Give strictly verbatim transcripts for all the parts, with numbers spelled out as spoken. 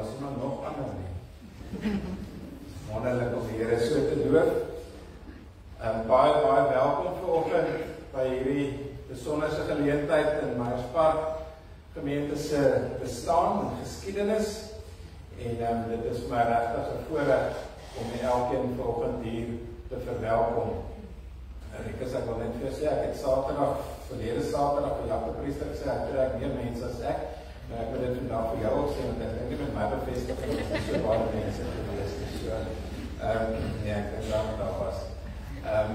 is iemand nog ander nie. Wonderlik om die Here so te loof. Um, baie, baie welkom vanoggend by hierdie besonderse geleentheid in Meyerspark gemeente se bestaan en geskiedenis. En um, dit is my regtig 'n voorreg om elkeen vanoggend hier te verwelkom. Rikus, ek wil net vir sê, ek het Saterdag, verlede Saterdag vir Jakob Priester gesê, ek trek meer mense as ek, maar ek wil dit vandag vir jou ook sê, want ek dink nie met my bevestiging is nie so baie mense te wees nie, so, um, nee, ek dink dat daar was. Um,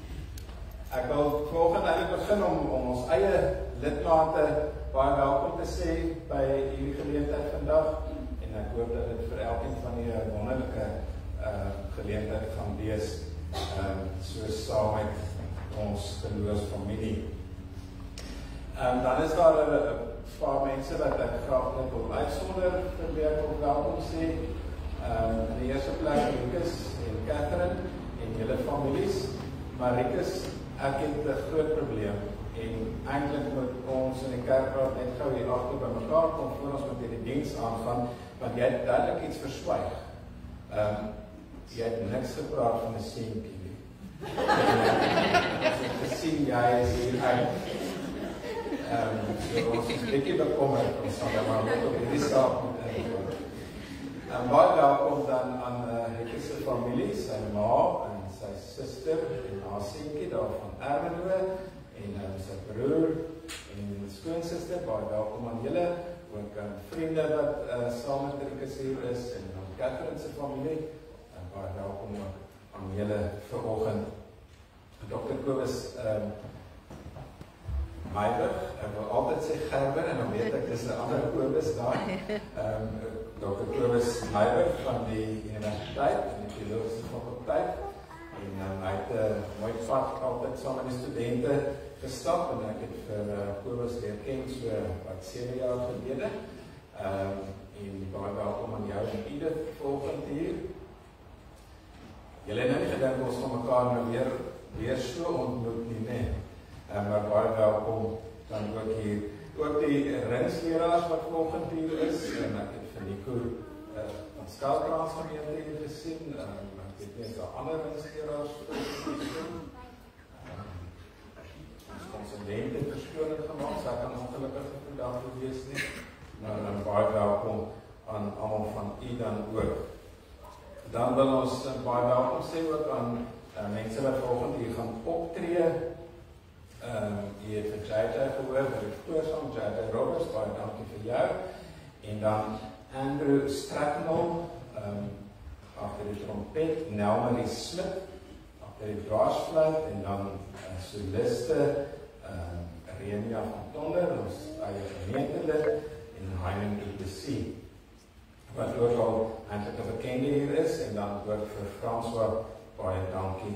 ek wil vanoggend eintlik begin om, om ons eie lidmate baie welkom te sê by hierdie geleentheid vandag, en ek hoop dat dit vir elkeen van die wonderlike uh, geleentheid gaan wees, um, so saam met ons geloofsfamilie. Um, dan is daar 'n paar mense wat ek graag net wil uitsonder vir wie ek ook welkom sê. Um, in die eerste plek Rikus en Catherine en julle families. Maar Rikus, ek het 'n groot probleem en eintlik moet ons in die kerkraad net gou hier agter by mekaar kom voor ons met hierdie diens aangaan, want jy het duidelik iets verswyg. Um, jy het niks gepraat van 'n seentjie nie. As ek gesien jy is hier uit. Um, so ons is 'n bietjie bekommerd, ons sal dan maar net op hierdie saak moet ingaan. En baie welkom dan aan uh, Rikus se familie, sy ma en sy suster en haar seentjie daar van Ermelo en um, sy broer en skoonsister, baie welkom aan julle, ook aan vriende wat uh, saam met Rikus hier is en aan Catherine se familie, en baie welkom ook aan julle vanoggend. dokter Kobus um, Meiberg, ek wil altyd sê Gerber, en dan weet ek, dis 'n ander Kobus daar. Um, dokter Kobus Meiberg van die Universiteit, van die Theologische Fakulteit, en um, hy het 'n uh, mooi pad altyd saam met die studente gestap, en ek het vir uh, Kobus leer ken so wat sewe jaar gelede. Um, en baie welkom aan jou en Edith volgend hier. Julle het nou nie gedink ons van mekaar nou weer, weer so ontmoet nie, nee. Um, maar baie welkom dan ook hier. Ook die ringsleraars wat volgend hier is, en ek het vir Nico uh, van Skalkraans gemeente hier gesien, um, ek weet nie, is daar ander ringsleraars gesien. Um, ons consulent het verskoning gemaakt, sy kan ongelukkig vandag gewees nie, maar dan baie welkom aan almal van u dan ook. Dan wil ons uh, baie welkom sê ook aan uh, mense wat volgend hier gaan optree. Um, jy het vir Jada gehoor, vir die voorsang, Jada Roberts, baie dankie vir jou. En dan Andrew Stratnall, um, achter die trompet, Nelmarie Smit, achter die dwarsfluit, en dan uh, soliste, um, Renia van Tonder, ons eie gemeentelid, en Heining E P C, wat ook al eintlik 'n bekende hier is, en dan ook vir François, baie dankie.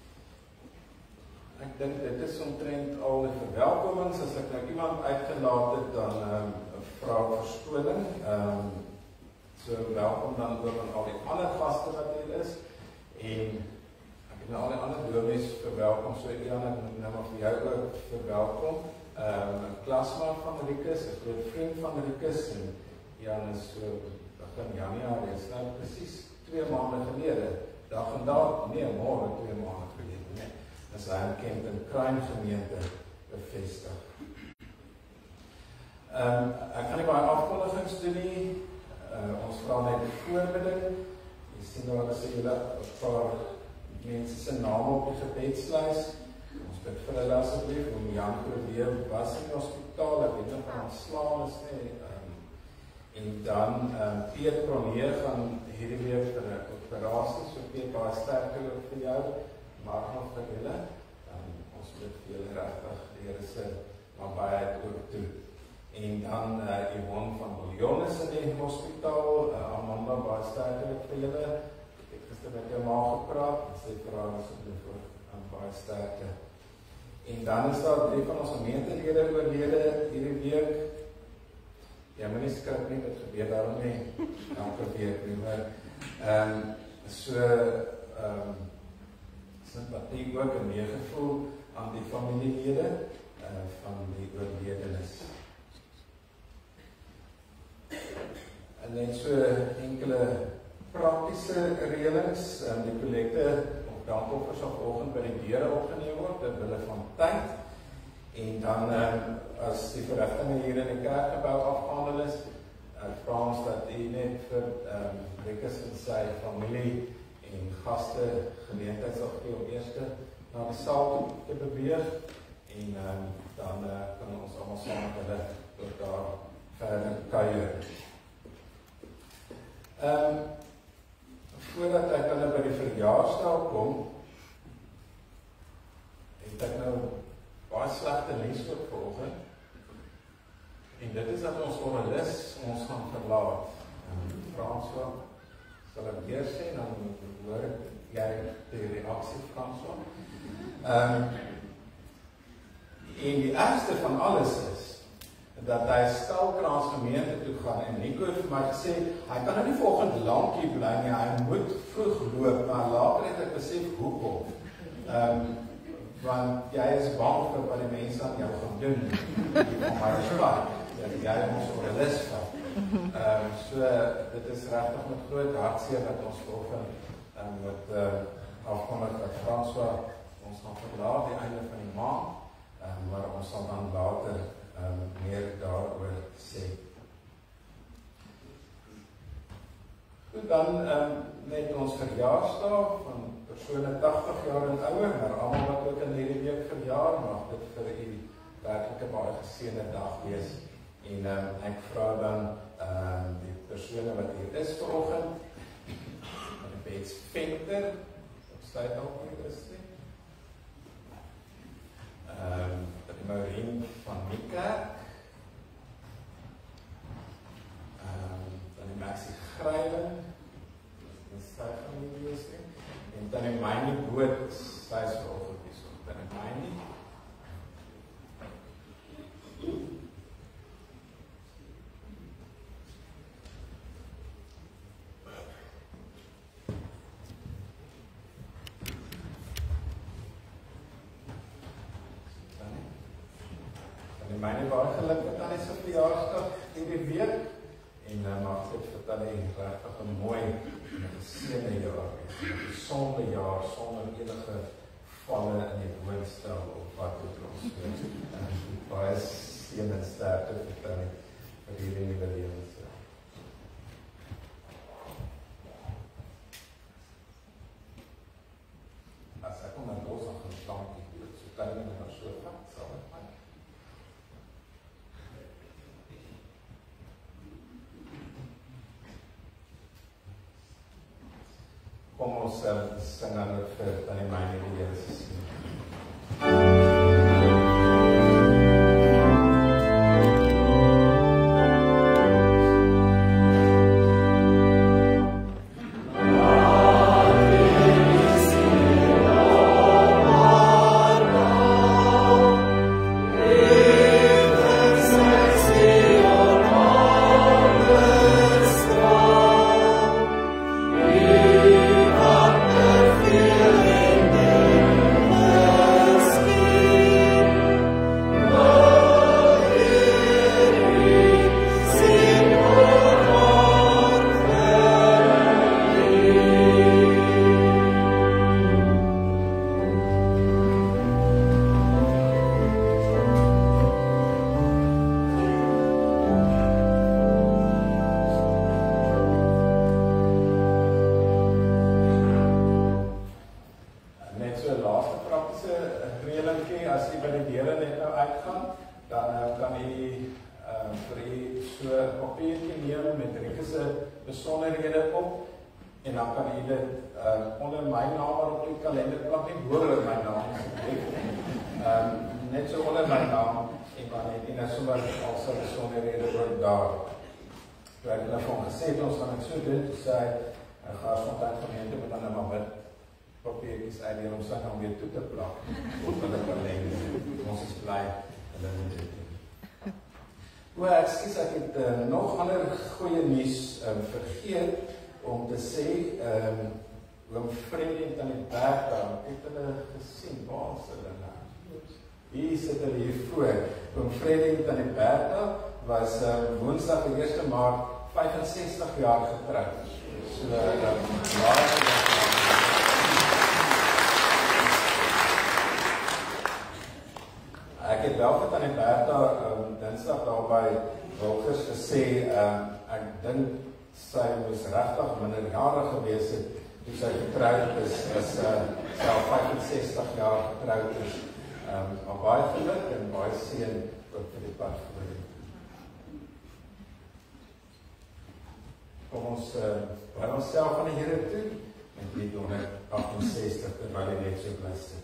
Ek dink dit is omtrent al die verwelkomings. As ek nou iemand uitgelaat het, dan um, vra verskoning. Um, so welkom dan ook aan al die ander gaste wat hier is. En ek het nou al die ander dominees verwelkom, so Ian, ek moet nou maar vir jou ook verwelkom. Um, 'n klasmaat van Rikus, 'n groot vriend van Rikus, en Ian is so begin Januarie, is nou presies twee maande gelede, dag en dag, nee, môre twee maande gelede, nee. As hy bekend in Kruin gemeente bevestig. Um, ek gaan nie baie afkondigings doen nie. Uh, ons vra net die voorbidding. Jy sien daar is julle 'n paar mense se name op die gebedslys. Ons bid vir hulle asseblief, om Jan Probeer was in die hospitaal, ek weet nog van slaan is nie. Um, en dan um, Piet Promeer gaan hierdie week vir 'n operasie, so Piet, baie sterkte ook vir jou. Maar nog vir julle, um, ons bid vir julle regtig, die Here se nabyheid ook toe. En dan uh, Yvonne van Bouillon is in die hospitaal, uh, Amanda, baie sterkte ook vir julle. Ek het gister met jou ma gepraat, en sê vir haar asseblief voor um, baie sterkte. En dan is daar drie van ons gemeentelede oorlede hierdie week. Ja, maar nie skrik nie, dit gebeur daarom nie, elke week nie, maar um, so, um, sympathie ook en meegevoel aan die familielede uh, van die oorledenes. En net so enkele praktiese reëlings, um, die kollekte of dankoffers sal vanoggend by die deure opgeneem word, ter wille van tyd. En dan, um, as die verrigtinge hier in die kerkgebou afgehandel is, uh, vra ons dat u net vir um, Rikus en sy familie en gaste geleentheid sal gee om eers na die saal toe te beweeg. En um, dan uh, kan ons allemaal saam met hulle tot daar verder kuier. Um, voordat ek dan by die verjaarsdag kom, het ek nou baie slegte nuus ook vanoggend. En dit is dat ons oralis ons gaan verlaat. Um, François, sal ek weer sê, dan hoor jy die reaksie François. Um, en die ergste van alles is, dat hy Stalkraans gemeente toe gaan, en Nico het vir my gesê, hy kan nou nie volgende lank hier bly nie, hy moet vroeg loop, maar later het ek besef hoekom. Um, want jy is bang vir wat die mense aan jou gaan doen, die van my spat, dat jy ons oralis vat. Um, so, dit is regtig met groot hartseer dat ons volgend um, met uh, afkondig dat François ons gaan verlaat die einde van die maand, um, maar ons sal dan later Um, meer daaroor sê. Goed, dan um, net ons verjaarsdag van persone tachtig jaar en ouer, maar almal wat ook in hierdie week verjaar, mag dit vir u werklik 'n baie geseënde dag wees. En um, ek vra dan um, die persone wat hier is vanoggend, van die Bets Venter, op sy dalk hier is nie. Um, Maureen van Niekerk, um, dan die Maxie Greiling, dit is sy familie wees nie, en dan die Mynie Boot, sy is vanoggend hier so, dan die Mynie. Myne baie geluk met Tannie se verjaarsdag hierdie week en uh, mag dit vir Tannie regtig 'n mooi en 'n geseënde jaar wees. 'n Gesonde jaar sonder enige valle in die woonstel of wat ook al ons doen. En baie seën en sterkte vir Tannie vir hierdie nuwe lewe. As ek kom na los aan geslaan het, so Tannie net maar so vat, sal dit maar. Kom ons uh, sing dan vir Tannie Mynie die Here se seën. Hier sit hulle hier voor. Oom Freddy en Tannie Bertha was uh, woensdag die eerste Maart vyfensestig jaar getroud. So, um, ja, ek het wel vir Tannie Bertha um, dinsdag daar by Wilkers gesê, um, ek dink sy moes regtig minderjarig gewees het, toe sy getroud is, is uh, sy al vyfensestig jaar getroud is. Um, maar baie geluk en baie seën ook vir die pad vorentoe. Kom ons uh, bly ons self aan die Here toe, en die honderd agt en sestig terwyl hy net so bly sit.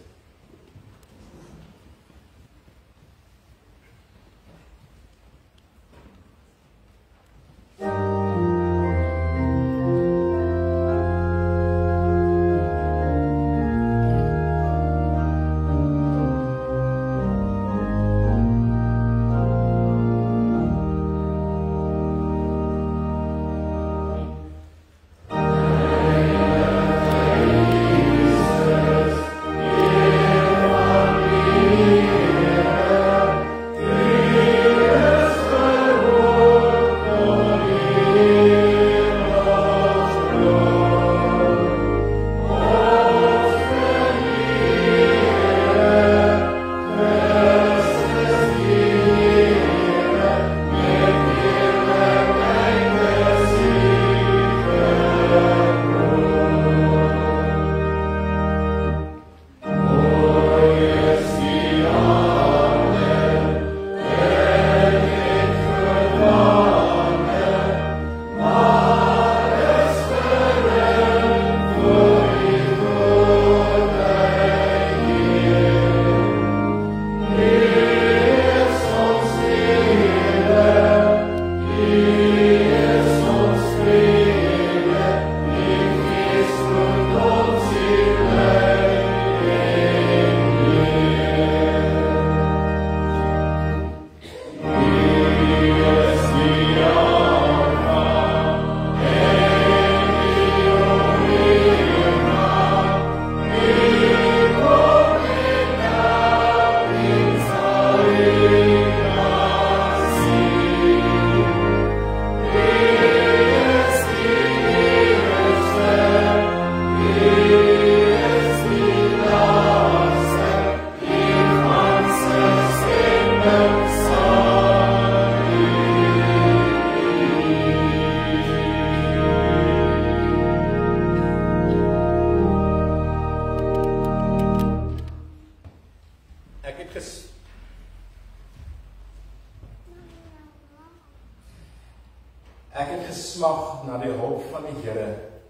Ek het gesmag na die hulp van die Here.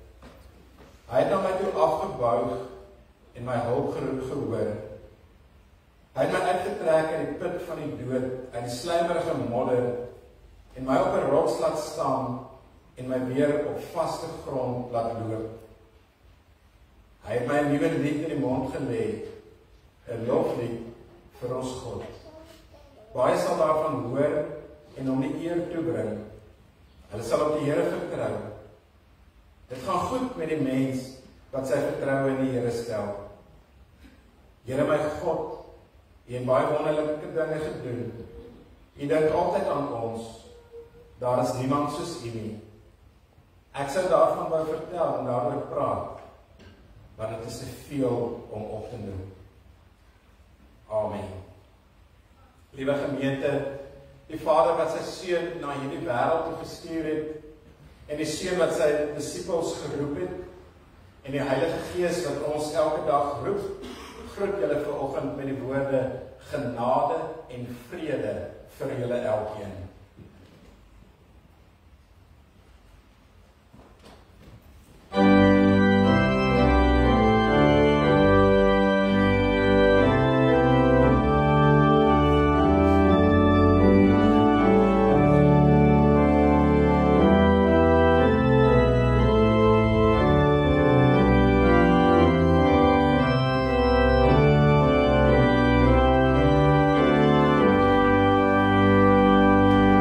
Hy het na my toe afgebuig en my hulp geroep gehoor. Hy het my uitgetrek uit die put van die dood, uit die slijmerige modder, en my op 'n rots laat staan en my weer op vaste grond laat loop. Hy het my 'n nuwe lied in die mond gelê, 'n loflied vir ons God. Baie sal daarvan hoor en hom die eer toebring. Hulle sal op die Here vertrou. Dit gaan goed met die mens wat sy vertroue in die Here stel. Here my God, U het baie wonderlike dinge gedoen. U dink altyd aan ons. Daar is niemand soos U nie. Ek sou daarvan wou vertel en daaroor praat, maar dit is te veel om op te noem. Amen. Liewe gemeente, die Vader wat sy seun na hierdie wêreld toe gestuur het, en die seun wat sy disippels geroep het, en die Heilige Gees wat ons elke dag roep, groet julle vanoggend met die woorde genade en vrede vir julle elkeen. Thank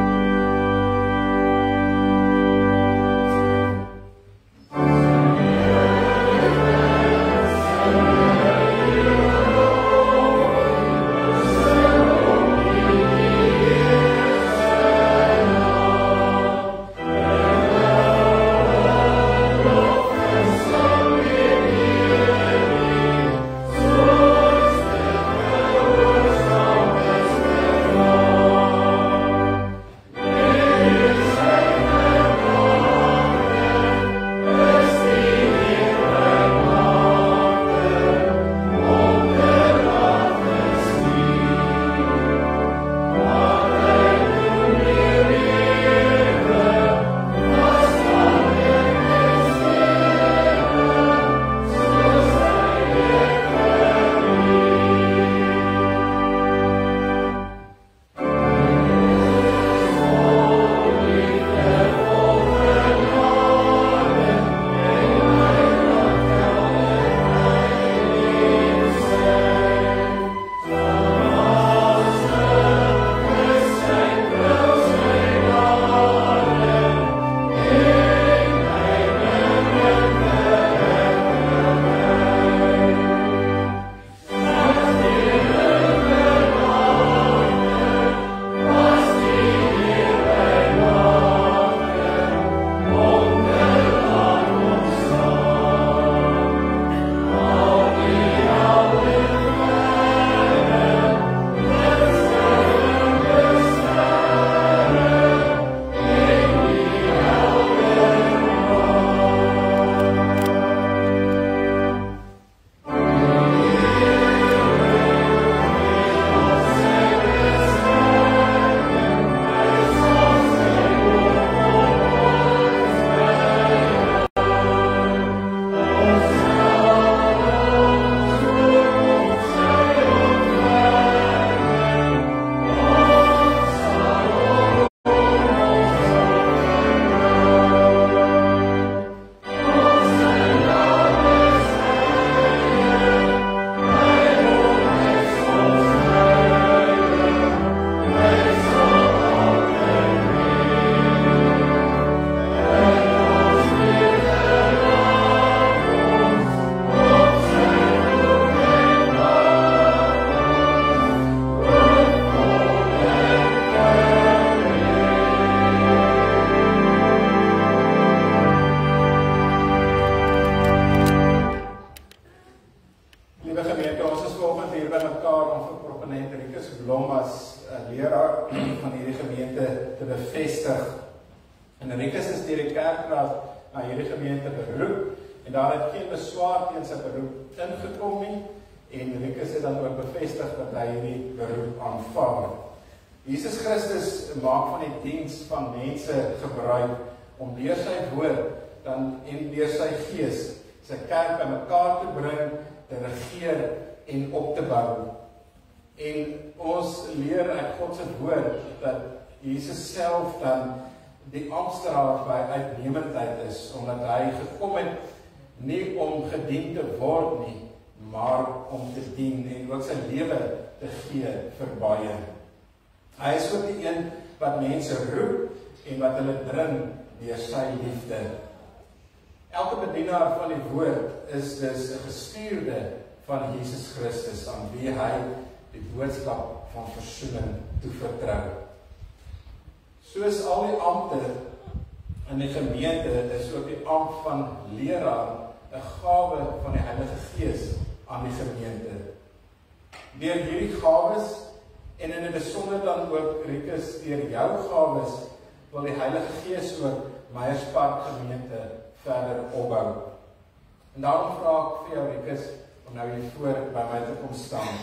bevestig. En Rikus is deur die kerkraad na hierdie gemeente beroep, en daar het geen beswaar teen sy beroep ingekom nie, en Rikus het dan ook bevestig dat hy hierdie beroep aanvaar. Jesus Christus maak van die diens van mense gebruik om deur sy woord dan en deur sy gees sy kerk by mekaar te bring, te regeer en op te bou. En ons leer uit God se woord dat Jesus self dan die amptdraer by uitnemendheid is, omdat hy gekom het nie om gedien te word nie, maar om te dien en ook sy lewe te gee vir baie. Hy is ook die een wat mense roep en wat hulle dring deur sy liefde. Elke bedienaar van die woord is dus 'n gestuurde van Jesus Christus, aan wie hy die boodskap van versoening toevertrou. Soos al die ampte in die gemeente is ook die ampt van leraar 'n gawe van die Heilige Gees aan die gemeente. Deur hierdie gawes en in 'n besonder dan ook Rikus deur jou gawes wil die Heilige Gees ook Meyerspark gemeente verder opbou. En daarom vra ek vir jou Rikus om nou hier voor by my te kom staan.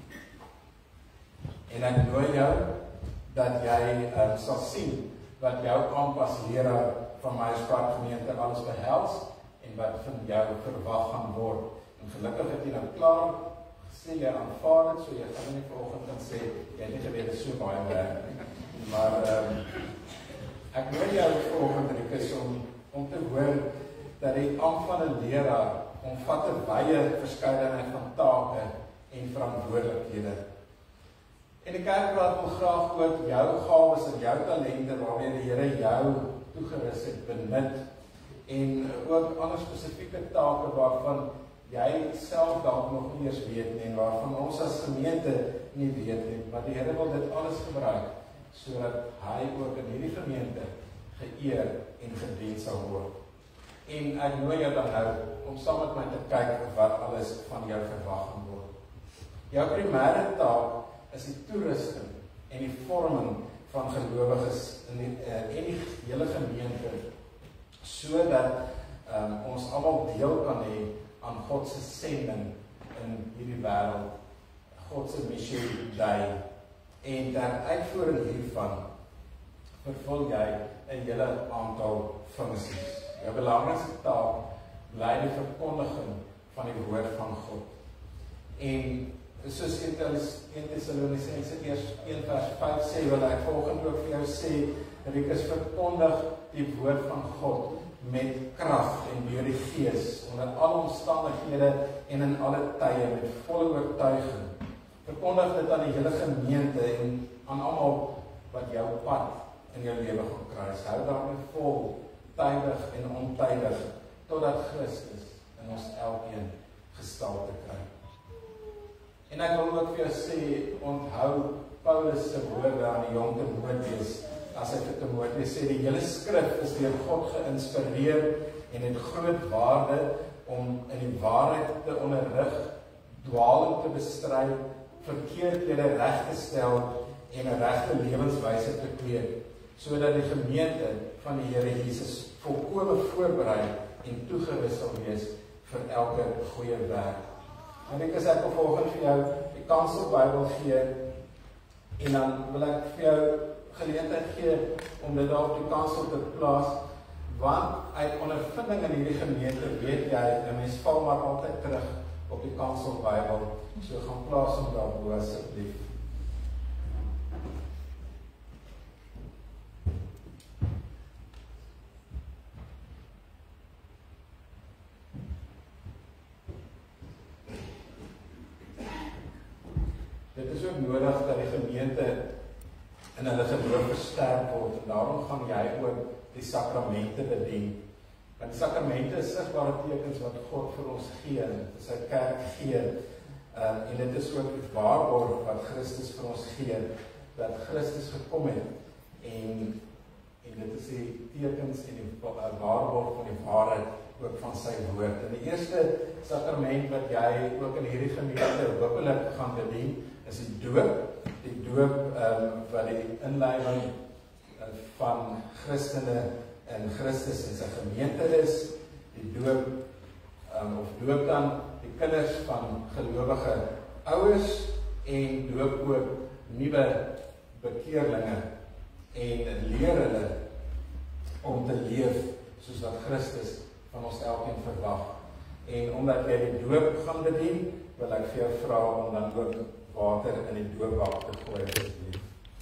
En ek nooi jou dat jy uh, sal sien wat jou ampt as leraar van Meyerspark gemeente alles behels en wat van jou verwag gaan word. En gelukkig het jy nou klaar gesê jy aanvaar het, so jy gaan nie vanoggend kan sê jy het nie geweet dit so baie werk nie. Maar um, ek nooi jou vanoggend Rikus om om te hoor dat die ampt van 'n leraar omvat 'n wye verskeidenheid van take en verantwoordelikhede. En die kerkraad wil graag ook jou gawes en jou talente waarmee die Here jou toegerus het benut, en ook ander spesifieke take waarvan jy self dalk nog nie eens weet nie, en waarvan ons as gemeente nie weet nie, maar die Here wil dit alles gebruik, sodat hy ook in hierdie gemeente geëer en gedien sal word. En ek nooi jou dan nou om saam met my te kyk wat alles van jou verwag gaan word. Jou primêre taak is die toerusting en die vorming van gelowiges in die, uh, en die hele gemeente, sodat um, ons almal deel kan hê aan God se sending in hierdie wêreld, God se missie lei. En ter uitvoering hiervan vervul jy 'n hele aantal funksies. Jou belangrikste taak bly die verkondiging van die woord van God. En soos Eerste Tessalonisense een vers vyf sê, wil ek volgende ook vir jou sê, Rikus, verkondig die woord van God met krag en deur die Gees, onder alle omstandighede en in alle tye, met volle oortuiging. Verkondig dit aan die hele gemeente en aan almal wat jou pad in jou lewe gaan kruis. Hou daarmee vol, tydig en ontydig, totdat Christus in ons elkeen gestalte kry. En ek wil ook vir jou sê, onthou Paulus se woorde aan die jong Timoteus, as hy vir Timoteus sê, die hele skrif is deur God geïnspireer en het groot waarde om in die waarheid te onderrig, dwaling te bestry, verkeerdhede reg te stel en 'n regte lewenswyse te kweek, sodat die gemeente van die Here Jesus volkome voorberei en toegerus sal wees vir elke goeie werk. En ek is ek wil volgens vir jou die Kansel Bybel gee, en dan wil ek vir jou geleentheid gee om dit daar op die kansel te plaas, want uit ondervinding in hierdie gemeente weet jy, 'n mens val maar altyd terug op die Kansel Bybel, so gaan plaas hom daarbo asseblief. Dit is ook nodig dat die gemeente in hulle geloof versterk word, en daarom gaan jy ook die sakramente bedien. Want die sakramente is sigbare tekens wat God vir ons gee, wat sy kerk gee, um, en dit is ook die waarborg wat Christus vir ons gee, dat Christus gekom het, en, en dit is die tekens en die waarborg van die waarheid ook van sy woord. En die eerste sakrament wat jy ook in hierdie gemeente hoopelik gaan bedien, is die doop. Die doop um, wat die inleiding uh, van Christene in Christus en sy gemeente is, die doop, um, of doop dan die kinders van gelowige ouers, en doop ook nuwe bekeerlinge, en leer hulle om te leef, soos wat Christus van ons elkeen verwag. En omdat jy die doop gaan bedien, wil ek vir jou vra om dan ook water in die doopbak te gooi asseblief.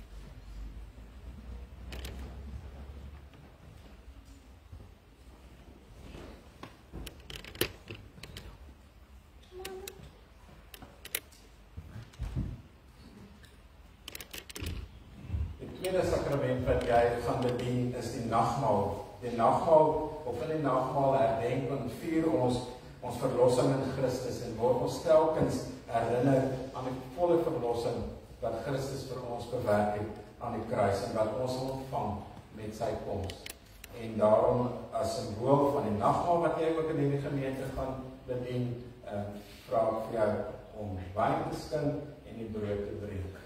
Die tweede sakrament wat jy gaan bedien is die nagmaal. Die nagmaal, of in die nagmaal herdenk en vier ons ons verlossing in Christus en word ons telkens herinner aan die volle verlossing wat Christus vir ons bewerk het aan die kruis en wat ons ontvang met sy koms. En daarom as symbool van die nagmaal wat jy ook in hierdie gemeente gaan bedien, uh, vra ek vir jou om wyn te skink en die brood te breek.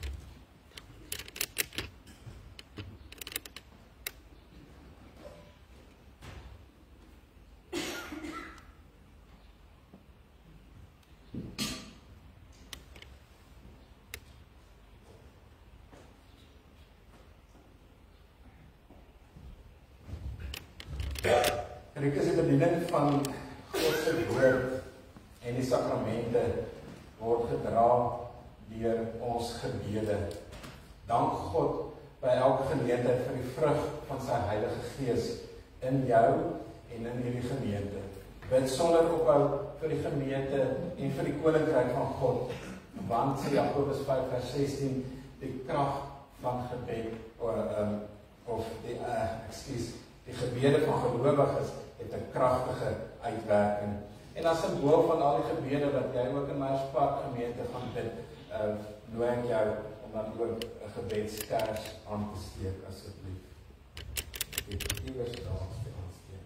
En ek is die bediening van God se woord en die sakramente word gedra deur ons gebede. Dank God by elke geleentheid vir die vrug van sy Heilige Gees in jou en in hierdie gemeente. Bid sonder ophou vir die gemeente en vir die koninkryk van God, want sê Jakobus vyf vers sestien, die krag van gebed of, um, of die, uh, excuse, die gebede van gelowiges het 'n kragtige uitwerking. En as symbool van al die gebede wat jy ook in Meyerspark gemeente gaan bid, uh, nooi ek jou om dan ook 'n gebedskers aan te steek asseblief. Ek iewers daar aansteek.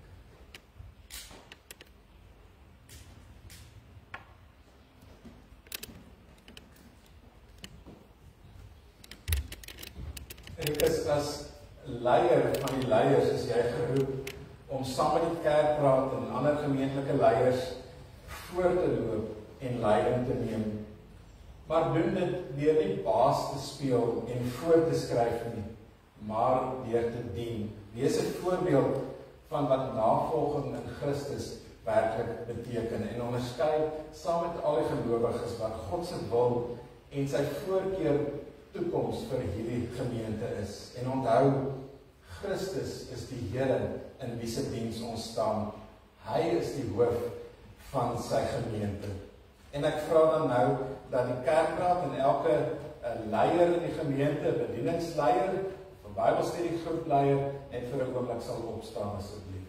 En ek is as leier van die leiers is jy geroep om saam met die kerkraad en ander gemeentelike leiers voor te loop en leiding te neem. Maar doen dit deur nie baas te speel en voor te skryf nie, maar deur te dien. Wees 'n voorbeeld van wat navolging in Christus werklik beteken en onderskei saam met al die gelowiges wat God se wil en sy voorkeur toekoms vir hierdie gemeente is. En onthou, Christus is die Here in wie se diens ons staan. Hy is die hoof van sy gemeente. En ek vra dan nou dat die kerkraad en elke uh, leier in die gemeente, bedieningsleier, of Bybelstudiegroepleier, net vir 'n oomblik sal opstaan asseblief.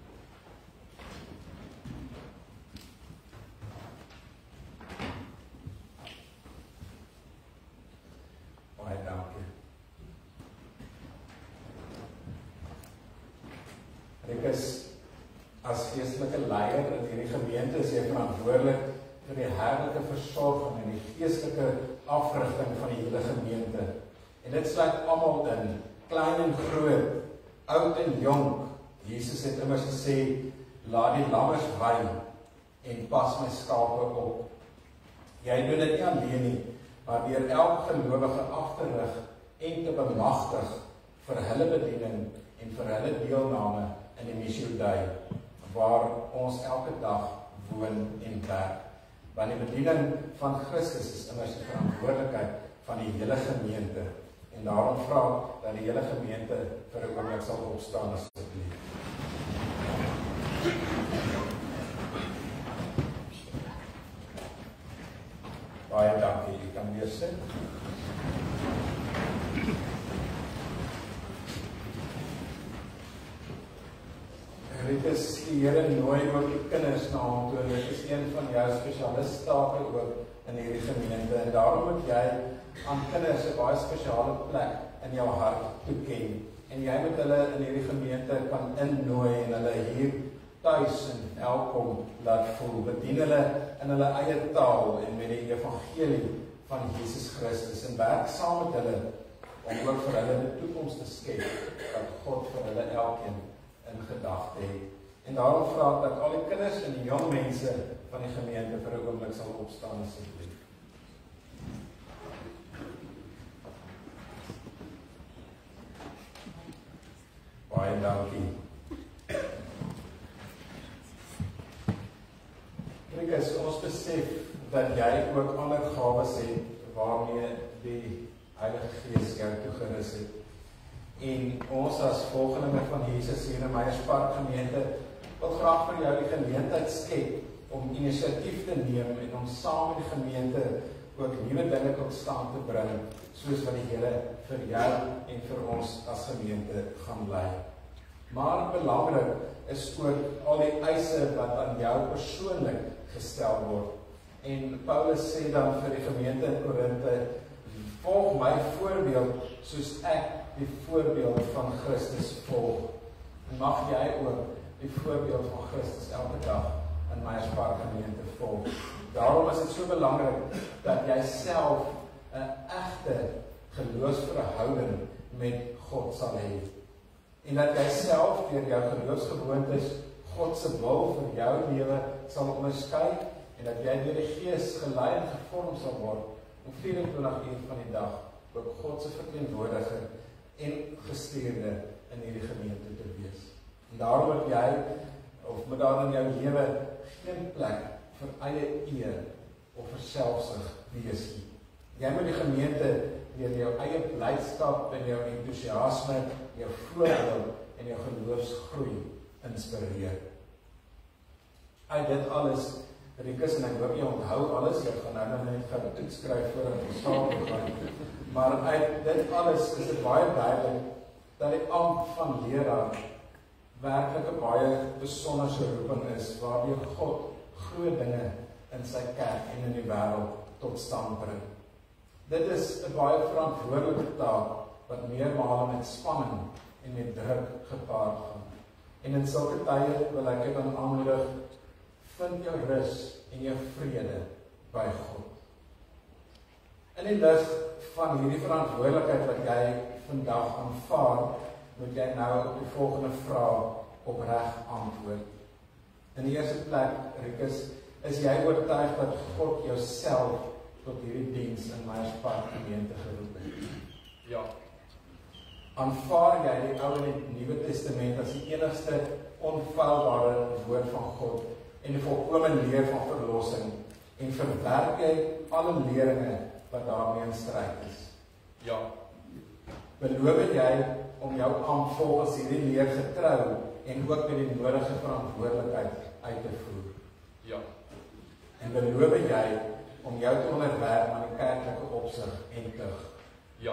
Baie dankie. Ek is as geestelike leier in hierdie gemeente is jy verantwoordelik vir die herdelike versorging en die geestelike afrigting van die hele gemeente. En dit sluit almal in, klein en groot, oud en jonk. Jesus het immers gesê, laat die lammers wei en pas my skape op. Jy doen dit nie alleen nie, maar deur elke gelowige af te rig en te bemagtig vir hulle bediening en vir hulle deelname in die Messiodei, waar ons elke dag woon en werk. Want die bediening van Christus is immers die verantwoordelikheid van die hele gemeente. En daarom vra dat die hele gemeente vir 'n oomblik sal opstaan asseblief. Baie dankie, jy kan weer sit. Dit is die Here nooi ook die kinders na hom toe. Dit is een van jou spesialistake ook in hierdie gemeente. En daarom moet jy aan kinders 'n baie spesiale plek in jou hart toeken. En jy moet hulle in hierdie gemeente kan innooi en hulle hier tuis en welkom laat voel. Bedien hulle in hulle eie taal en met die evangelie van Jesus Christus en werk saam met hulle om ook vir hulle 'n toekoms te skep wat God vir hulle elkeen in gedagte het. En daarom vra ek dat al die kinders en die jong mense van die gemeente vir 'n oomblik sal opstaan asseblief. Baie dankie. Rikus, ons besef dat jy ook ander gawes het waarmee die Heilige Gees jou toegerus het. En ons as volgelinge van Jesus hier in Meyerspark gemeente wil graag vir jou die geleentheid skep om inisiatief te neem en om saam met die gemeente ook nuwe dinge tot stand te bring, soos wat die Here vir jou en vir ons as gemeente gaan lei. Maar belangrik is ook al die eise wat aan jou persoonlik gestel word. En Paulus sê dan vir die gemeente in Korinthe, volg my voorbeeld soos ek die voorbeeld van Christus volg. En mag jy ook die voorbeeld van Christus elke dag in Meyerspark gemeente volg. Daarom is dit so belangrik dat jy self 'n egte geloofsverhouding met God sal hê. En dat jy self deur jou geloofsgewoontes God se wil vir jou lewe sal onderskei en dat jy deur die Gees gelei en gevorm sal word om vyf en twintig uur van die dag ook God se verteenwoordiger en gestuurde in hierdie gemeente te wees. En daarom het jy, of moet daar in jou lewe geen plek vir eie eer of vir selfsug wees nie. Jy moet die gemeente deur jou eie blydskap en jou entoesiasme, jou voorbeeld en jou geloofsgroei inspireer. Uit dit alles, Rikus, en ek hoop jy onthou alles, jy gaan nou net gaan toets skryf voordat jy saam gaan. Maar uit dit alles is dit baie duidelik dat die ambt van leraar werklik 'n baie besonderse roeping is, waardeur God groot dinge in sy kerk en in die wêreld tot stand bring. Dit is 'n baie verantwoordelike taak wat meermale met spanning en met druk gepaard gaan. En in sulke tye wil ek dit aan aanmoedig, vind jou rus en jou vrede by God. In die lig van hierdie verantwoordelikheid wat jy vandag aanvaar, moet jy nou op die volgende vraag opreg antwoord. In die eerste plek, Rikus, is jy oortuig dat God jouself tot hierdie diens in Meyerspark gemeente geroep het? Ja. Aanvaar jy die Ou en die Nuwe Testament as die enigste onfeilbare woord van God en die volkome leer van verlossing en verwerp jy alle leringe wat daarmee in stryd is? Ja. Beloof jy om jou ambt volgens hierdie leer getrou en ook met die nodige verantwoordelikheid uit te voer? Ja. En beloof jy om jou te onderwerp aan die kerklike opsig en tug? Ja.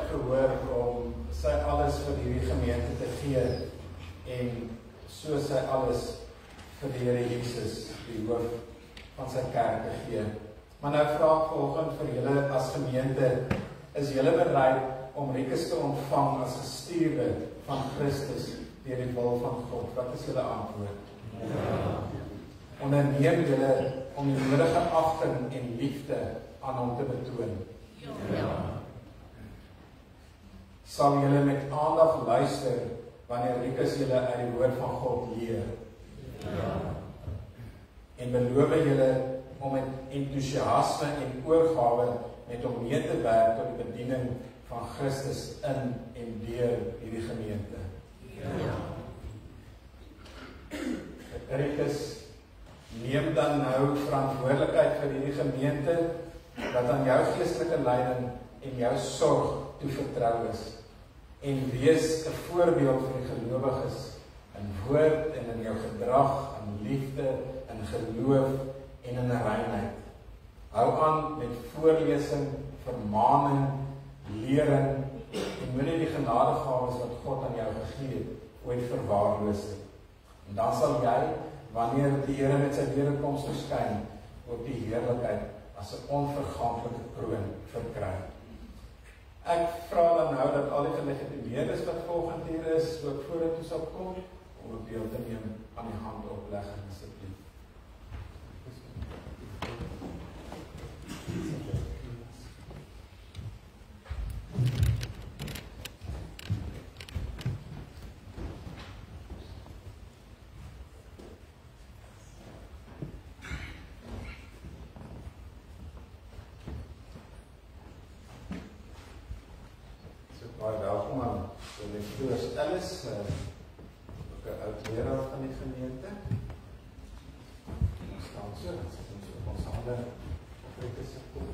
verhoor om sy alles vir hierdie gemeente te gee en so sy alles vir die Here Jesus, die hoof van sy kerk te gee. Maar nou vra ek volgende vir julle as gemeente, is julle bereid om Rikus te ontvang as gestuurde van Christus deur die wil van God? Wat is julle antwoord? Ja. Onderneem julle om die nodige agting en liefde aan hom te betoon? Ja. Sal julle met aandag luister wanneer Rikus julle uit die woord van God leer? Ja. En beloof julle om met enthousiasme en oorgawe met hom mee te werk tot die bediening van Christus in en deur hierdie gemeente? Ja. Rikus, neem dan nou verantwoordelikheid vir hierdie gemeente wat aan jou geestelike leiding en jou sorg toevertrou is, en wees 'n voorbeeld vir die gelowiges in woord en in jou gedrag, in liefde, in geloof en in reinheid. Hou aan met voorlesing, vermaning, lering en moenie die genadegawes wat God aan jou gegee het ooit verwaarloos nie. En dan sal jy, wanneer die Here met sy wederkoms verskyn, ook die heerlikheid as 'n onvergaanlike kroon verkry. Ek vra dan nou dat al die gelegitimeerdes wat volgend hier is, ook vorentoe sal kom om op deel te neem aan die handoplegging asseblief. Baie welkom aan Dominee Ellis, ook 'n oud leraar van die gemeente. Ons staan so, ons sit ons op ons hande op Rikus se kop.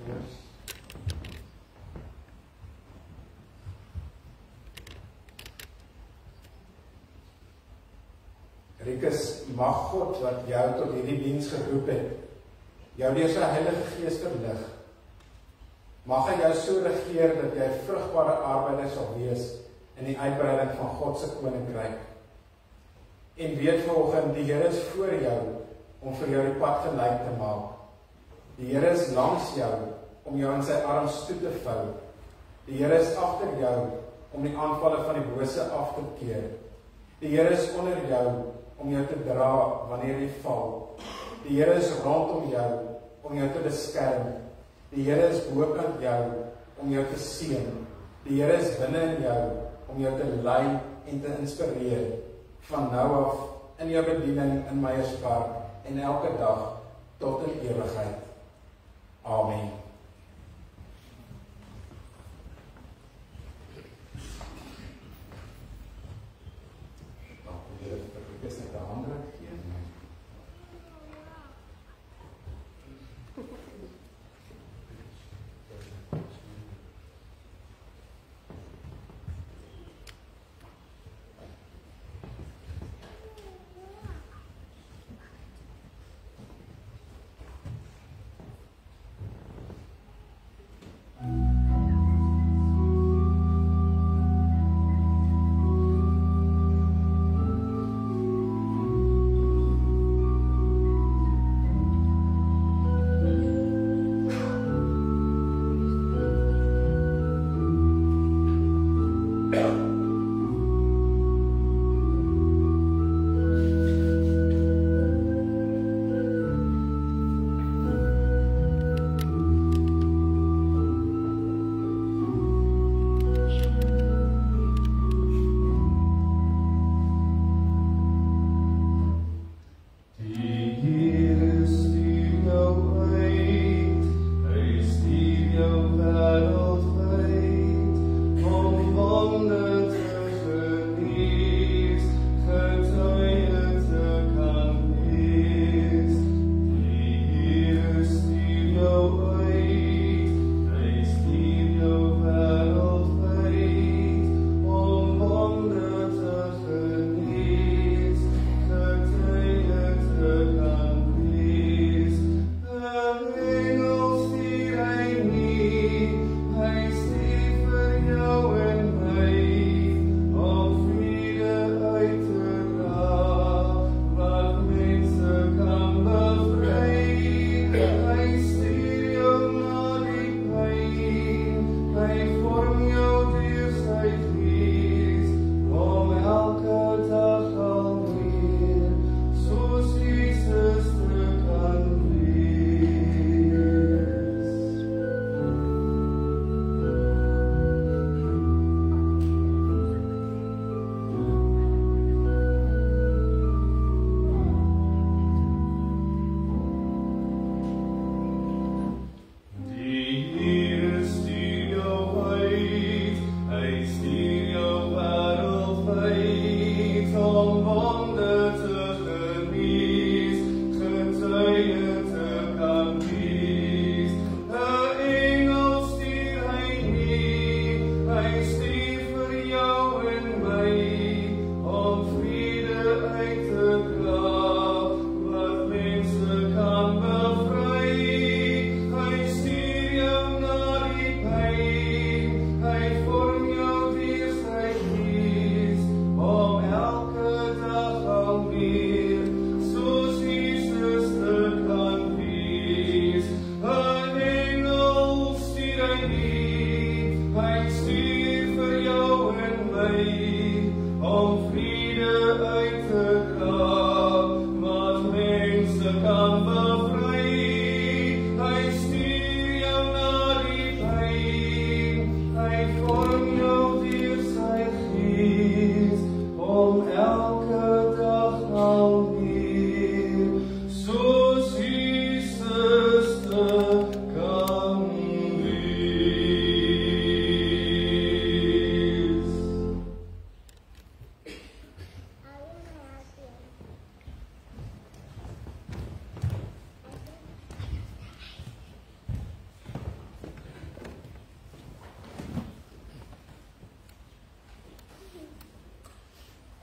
Rikus, mag God wat jou tot hierdie diens geroep het, jou deur sy Heilige Gees verlig. Mag hy jou so regeer dat jy vrugbare arbeider sal wees in die uitbreiding van God se koninkryk. En weet volgens die Here is voor jou om vir jou die pad gelyk te maak. Die Here is langs jou om jou in sy arms toe te vou. Die Here is agter jou om die aanvalle van die bose af te keer. Die Here is onder jou om jou te dra wanneer jy val. Die Here is rondom jou om jou te beskerm. Die Here is bokant jou om jou te seën. Die Here is binne in jou om jou te lei en te inspireer van nou af in jou bediening in Meyerspark en elke dag tot in ewigheid. Amen. Dan probeer ek net 'n handdruk gee.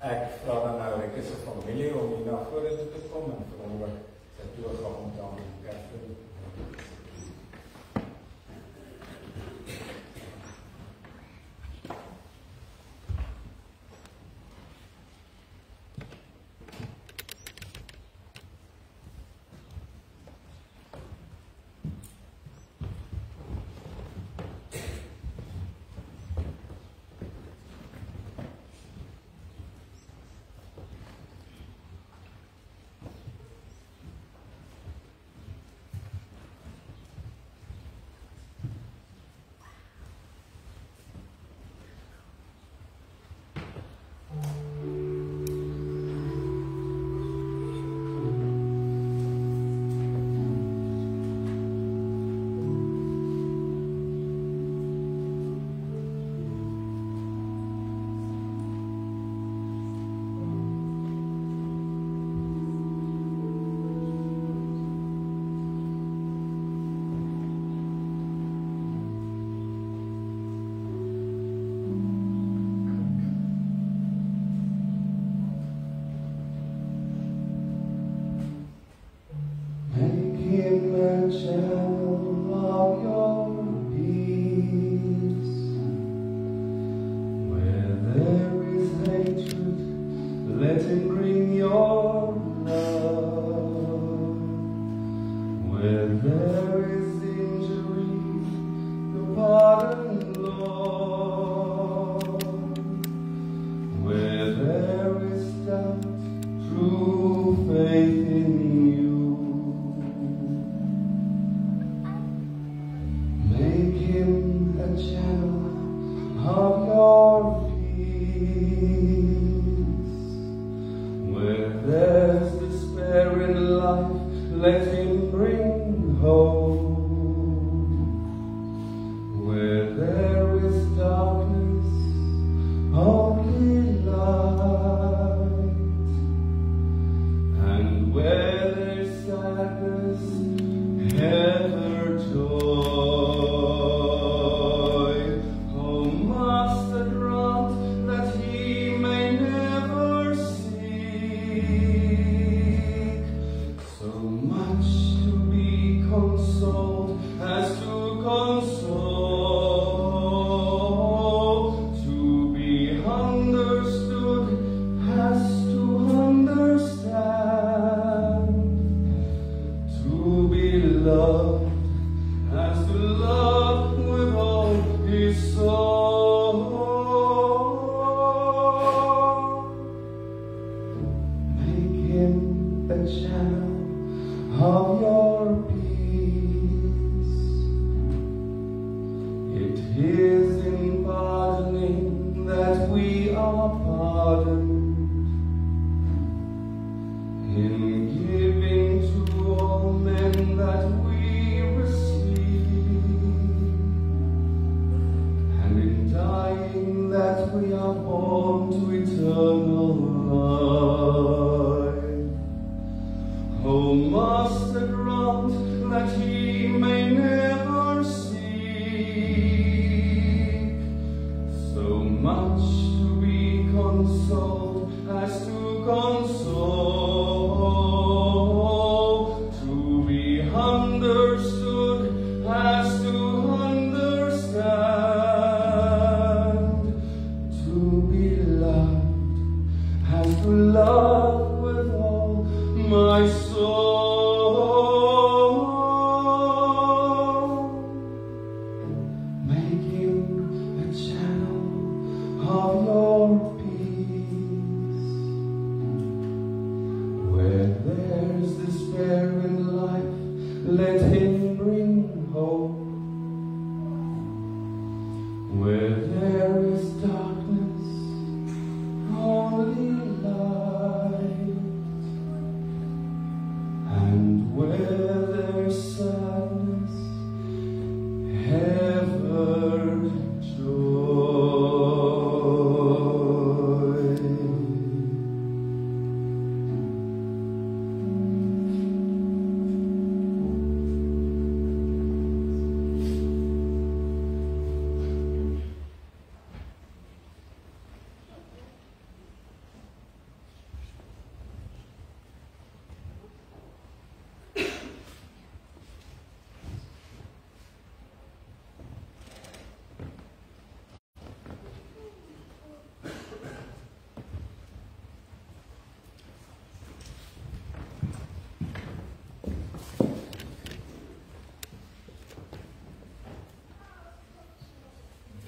ek vra dan nou Rikke se familie om hier na vorentoe te kom en vir hom ook sy toegang om te aan die kerk te doen.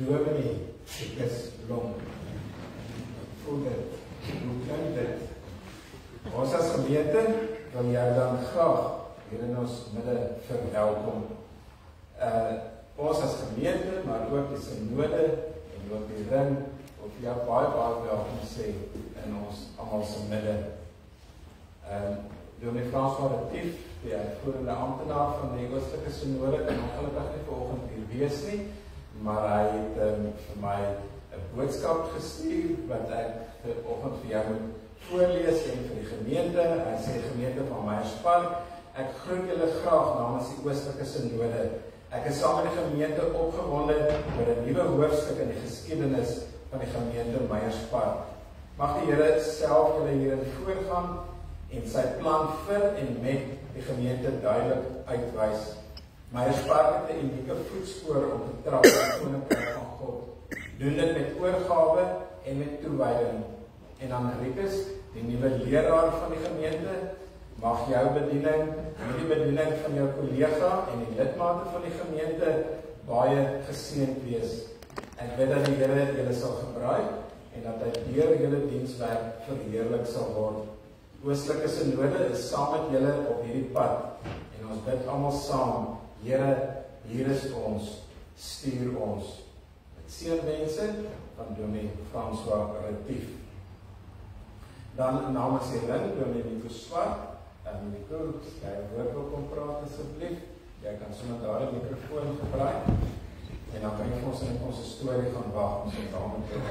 dominee Rikus Blom. Voel dit, hoe klink dit? Ons as gemeente wil jou dan graag hier in ons midde verwelkom. Uh, ons as gemeente, maar ook die synode en ook die ring, of jou baie baie welkom sê in ons almal se midde. Um, Dominee François Retief, die uitvoerende amptenaar van die Oostelike Synode, kan ongelukkig nie vanoggend hier wees nie, maar hy het um, vir my 'n boodskap gestuur wat ek vanoggend vir jou moet voorlees en vir die gemeente. Hy sê gemeente van Meyerspark, ek groet julle graag namens die Oostelike Synode. Ek is saam met die gemeente opgewonde oor 'n nuwe hoofstuk in die geskiedenis van die gemeente Meyerspark. Mag die Here self julle hierin voorgaan en sy plan vir en met die gemeente duidelik uitwys. Meyerspark het 'n unieke voetspoor om te trap in die koninkryk van God. Doen dit met oorgawe en met toewyding. En dan Rikus, die nuwe leraar van die gemeente, mag jou bediening, die bediening van jou kollega en die lidmate van die gemeente baie geseënd wees. Ek weet dat die Here julle sal gebruik en dat hy deur julle dienswerk verheerlik sal word. Oostelike Synode is saam met julle op hierdie pad en ons bid almal saam, Here, hier is ons, stuur ons. Met seënwense van Dominee François Retief. Dan namens die ring, Dominee Nico Swart, en Nico, jy woord wil kom praat asseblief. Jy kan sommer daar die mikrofoon gebruik. En dan kan jy ons in ons storie gaan wag, ons het daarmee te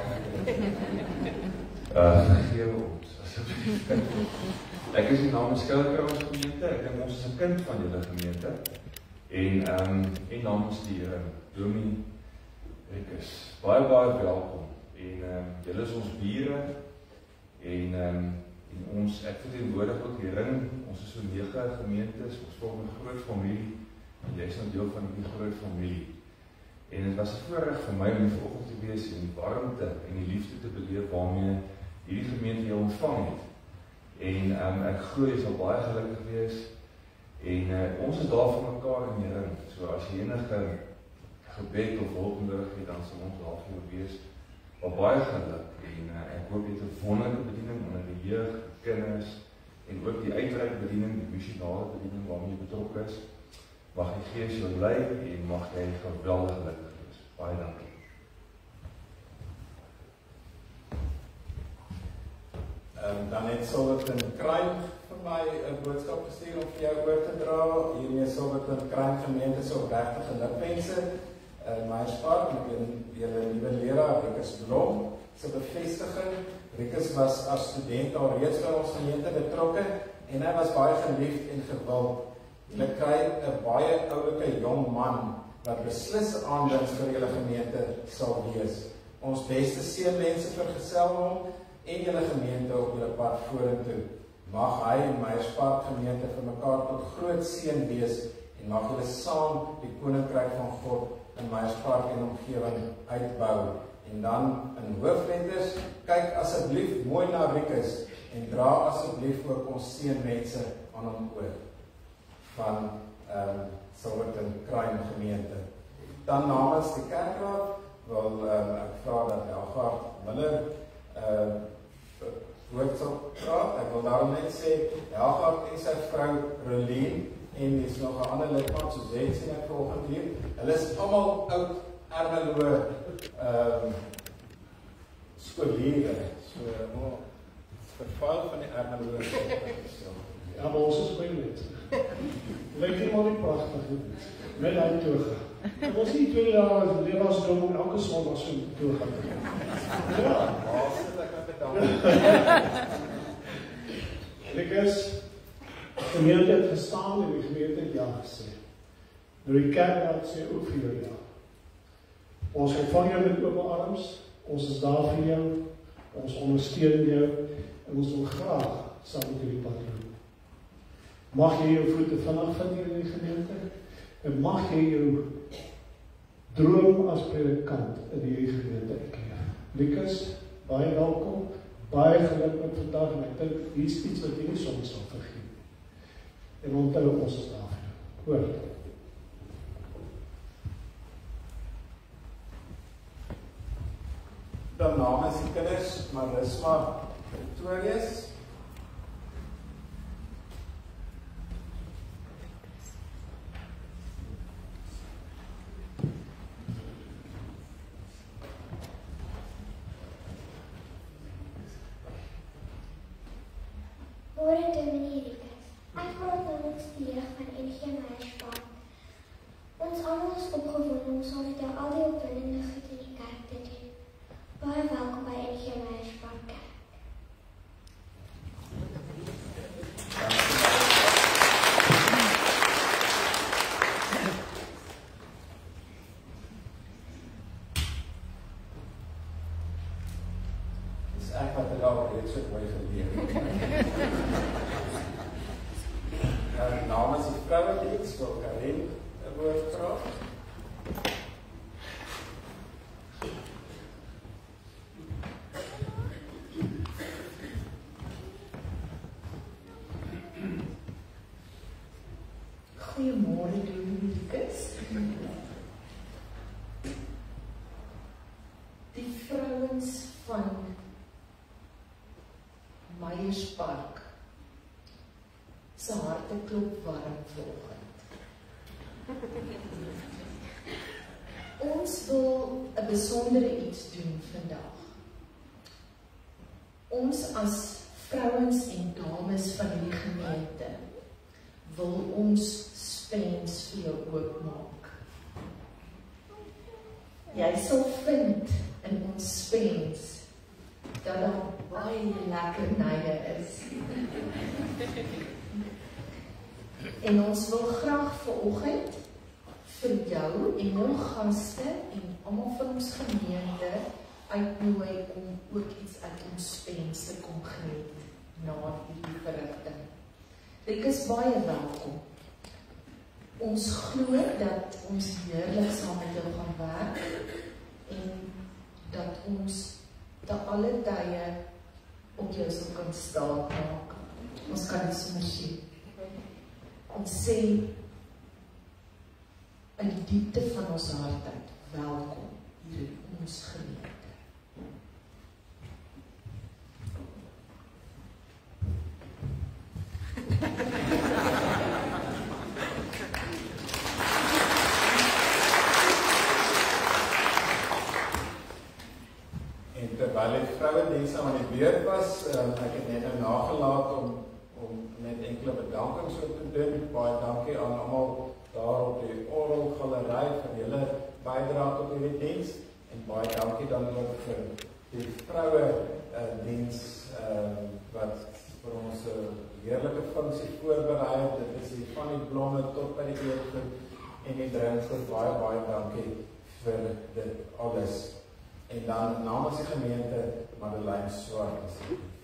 Uh, vergewe ons, asseblief. Ek is die namens Skouderkruis gemeente, ek denk ons is 'n kind van julle gemeente. En, um, en namens die uh, Dominee Rikus, baie baie welkom. En um, julle is ons bure, en, um, en ons, ek verteenwoordig ook die ring, ons is so nege gemeentes, ons vorm 'n groot familie, en jy is nou deel van die groot familie. En het was 'n voorreg vir my om vanoggend te wees en die warmte en die liefde te beleef waarmee hierdie gemeente jou ontvang het. En um, ek glo jy sal baie gelukkig wees. En uh, ons is daar vir mekaar in die ring. So as jy enige gebed of hulp nodig het, dan sal ons daar vir jou wees. Maar baie geluk. En uh, ek hoop jy het 'n wonderlike bediening onder die jeug, kinders en ook die uitreik bediening, die missionale bediening waarmee jy betrokke is. Mag die Gees jou lei en mag jy geweldig gelukkig wees. Baie dankie. Um, dan het Silverton Kruin vir my 'n boodskap gestuur om vir jou oor te dra. Hiermee Silverton Kruin gemeente se opregte gelukwense. Uh, Meyerspark met julle nuwe leraar Rikus Blom se bevestiging. Rikus was as student al reeds by ons gemeente betrokke en hy was baie geliefd en gewild. Julle kry 'n baie oulike jong man wat beslis 'n aanwinst vir julle gemeente sal wees. Ons beste seënwense vergesel hom en julle gemeente op julle pad vorentoe. Mag hy en Meyerspark gemeente vir mekaar tot groot seën wees en mag julle saam die koninkryk van God in Meyerspark en omgewing uitbou. En dan in hoofletters, kyk asseblief mooi na Rikus en dra asseblief ook ons seënwense aan hom oor. Van um, Silverton Kruin gemeente. Dan namens die kerkraad wil um, ek vra dat Elgaard Miller uh, woord sal praat. Ek wil daarom net sê, Elgaard en sy vrou Rolien en die is nog 'n ander lidmaat soos jy sien ek vanoggend hier. Hulle is almal oud Ermelo um, skoliere. So nou verval van die Ermelo. Ja, maar ons is baie net. Lyk nie maar nie pragtig nie. Met hy toga. Ek was nie twee jaar lewe as dom om elke sondag so toga te gaan. Ja. Maar sit ek met bedank. Ek is gemeente het gestaan en die gemeente het ja gesê. Nou die kerkraad sê ook vir jou ja. Ons ontvang jou met open arms, ons is daar vir jou, ons ondersteun jou en ons wil graag saam met jullie pad doen. Mag jy jou voete vinnig vind hier in die gemeente en mag jy jou droom as predikant in die gemeente erkeer. Rikus, baie welkom, baie geluk met vandag en ek dink hier is iets wat jy nie soms sal vergeet. En onthou ons is daar vir jou. Hoor. Dan namens die kinders, Marisma Pretorius. Môre Dominee Rikus, ek praat namens die jeug van N G Meyerspark. Ons almal is opgewonde om saam met jou al die opwindende goed in die kerk te doen. Baie welkom by N G Meyerspark Kerk. Dis ek wat hulle al reeds so mooi geleer het. Uh, namens die vrouwedienst wil Karen 'n woord praat. Goeiemôre Dominikus. Die vrouens van Meyerspark se harte klop warm vanoggend. Ons wil 'n besondere iets doen vandag. Ons as vrouens en dames van die gemeente wil ons spens vir jou oopmaak. Jy sal vind in ons spens dat daar baie lekkernye is. En ons wil graag vanoggend vir jou en jou gaste en almal van ons gemeente uitnooi om ook iets uit ons spens te kom geniet na hierdie verrigting. Ek is baie welkom. Ons glo dat ons heerlik saam met jou gaan werk en dat ons te alle tye op jou sal kan staat maak. Ons kan dit sommer sien. Ons sê in die diepte van ons hart uit, welkom hier in ons gemeente. En terwyl die vrouwedienst aan die beurt was, um, ek het net nou nagelaat om om net enkele bedankings op te doen. Baie dankie aan almal daar op die Oral Galery vir julle bydrae tot hierdie diens en baie dankie dan ook vir die vroue uh, diens uh, wat vir ons 'n uh, heerlike funksie voorberei het. Dit is die van die blomme tot by die eetgoed en die drinkgoed. Baie baie dankie vir dit alles. En dan namens die gemeente Madeleine Swart.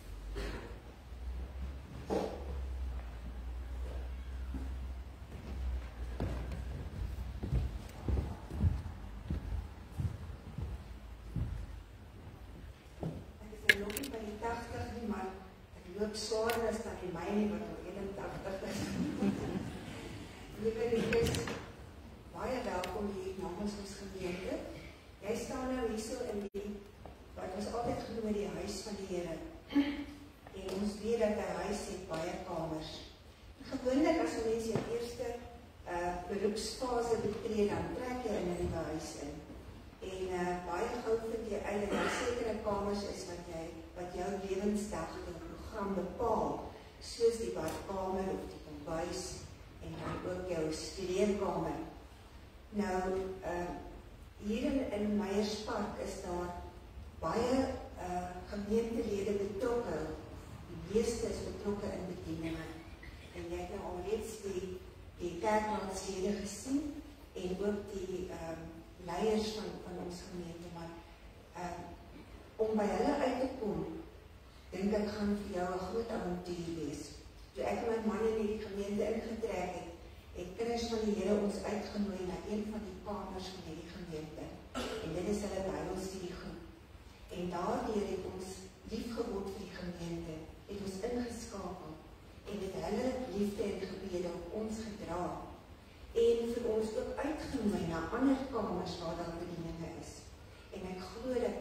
Loop swaarder as dan die myne wat op eenentachtig is. Liewe Rikus, baie welkom hier namens ons gemeente. Jy staan nou hier so in die, wat ons altyd genoem die huis van die Here. En ons weet dat 'n huis het baie kamers. Gewoonlik as 'n mens jou eerste uh, beroepsfase betree, dan trek jy in 'n nuwe huis in. En uh, baie gou vind jy uit dat daar sekere kamers is wat jy wat jou lewensdag bepaal, soos die badkamer of die kombuis en dan ook jou studeerkamer. Nou, uh, hier in, in Meyerspark is daar baie uh, gemeentelede betrokke, die meeste is betrokke in bedieninge. En jy het nou alreeds die, die kerkraadslede gesien en ook die um, leiers van, van ons gemeente, maar uh, om by hulle uit te kom, dink ek gaan vir jou 'n groot avontuur wees. Toe ek my man in die gemeente ingetrek het, het kinders van die Here ons uitgenooi na een van die kamers van hierdie gemeente. En dit is hulle Bybelstudiegroep. En daardeur het ons lief geword vir die gemeente, het ons ingeskakel en het hulle liefde en gebede op ons gedra. En vir ons ook uitgenooi na ander kamers waar daar bedieninge is. En ek glo dat um,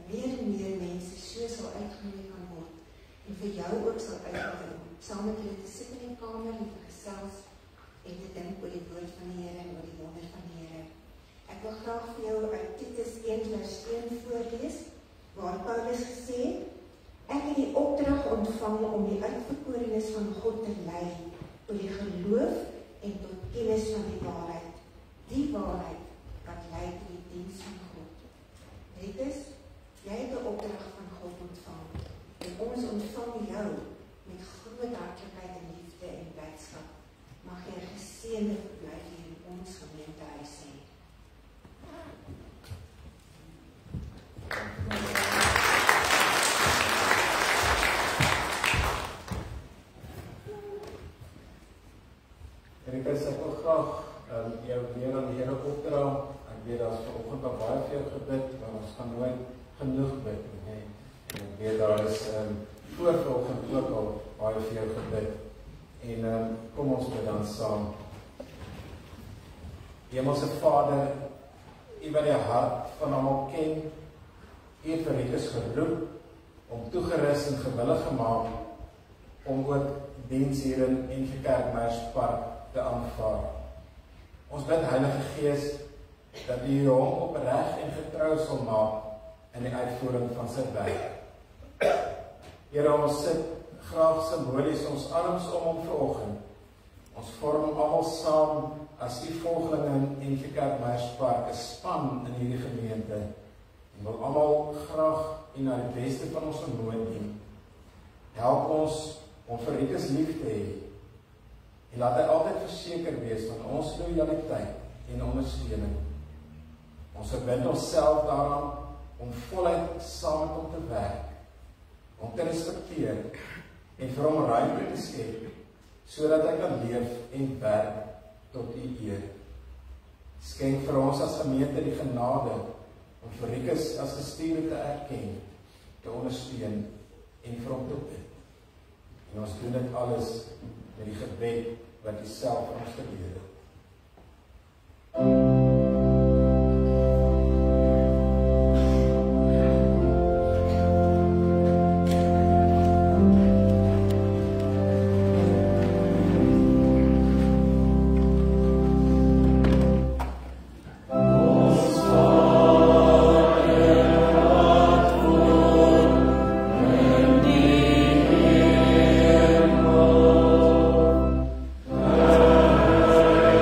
meer en meer mense so sal uitgenooi kan word en vir jou ook sal uitnooi om saam met julle te sit in die kamer en te gesels en te dink oor die woord van die Here en oor die wonder van die Here. Ek wil graag vir jou uit Titus een vers een voorlees, waar Paulus gesê het, ek het die opdrag ontvang om die uitverkorenes van God te lei tot die geloof en tot kennis van die waarheid. Die waarheid wat lei tot die diens van God. Dit is, jy het die opdrag van God ontvang en ons ontvang jou met groot hartlikheid en liefde en blydskap. Mag jy 'n geseënde verblyf hier in ons gemeentehuis hê. Rikus, ek wil graag um, jou weer aan die Here opdra. Ek weet daar is vanoggend al baie vir jou gebid, maar ons gaan nooit genoeg bid nie. En ek weet daar is um, voor vanoggend ook al baie vir jou gebid. En um, kom ons bid dan saam. Hemelse Vader, U wat die hart van almal ken, U het vir Rikus geroep om toegerus en gewillig gemaak om ook diens hier in N G Kerk Meyerspark te aanvaar. Ons bid Heilige Gees dat U hom opreg en getrou sal maak in die uitvoering van sy werk. Here, ons sit graag simbolies ons arms om hom vanoggend. Ons vorm almal saam as U volgelinge in N G Kerk Meyerspark 'n span in hierdie gemeente. En wil almal graag U na die beste van ons vermoë dien. Help ons om vir Rikus lief te hê. En laat hy altyd verseker wees van ons loyaliteit en ondersteuning. Ons verbind onsself daaraan om voluit saam met hom te werk, om te respekteer en vir hom ruimte te skep, sodat hy kan leef en werk tot U eer. Skenk vir ons as gemeente die genade om vir Rikus as gestuurde te erken, te ondersteun en vir hom te bid. En ons doen dit alles met die gebed wat U self vir ons geleer het. Oh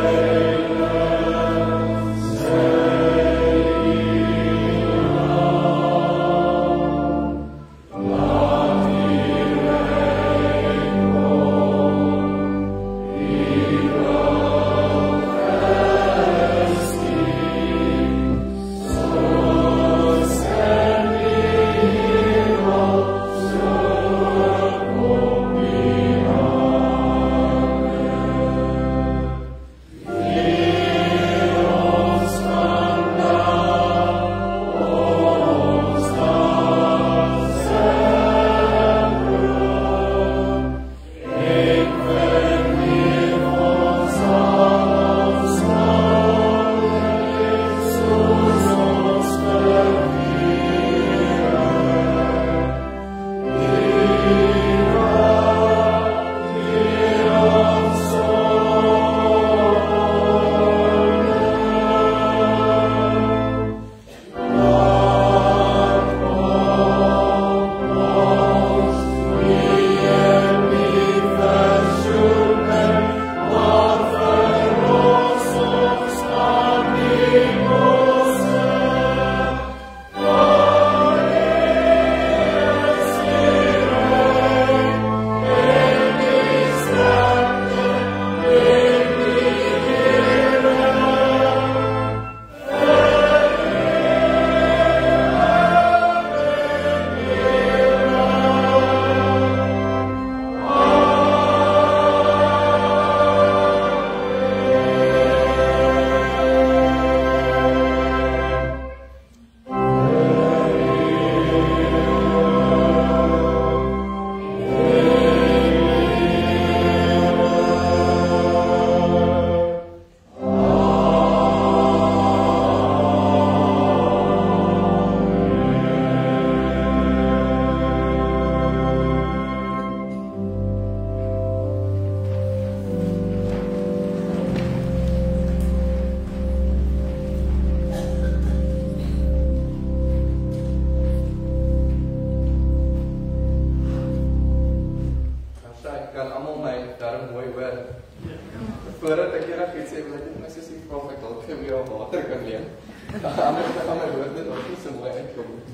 hoor. Voordat ek enigiets sê, wil ek net my sussie vra of ek dalk vir jou water kan leen. Anders gaan my woorde dalk nie so mooi uitkom nie.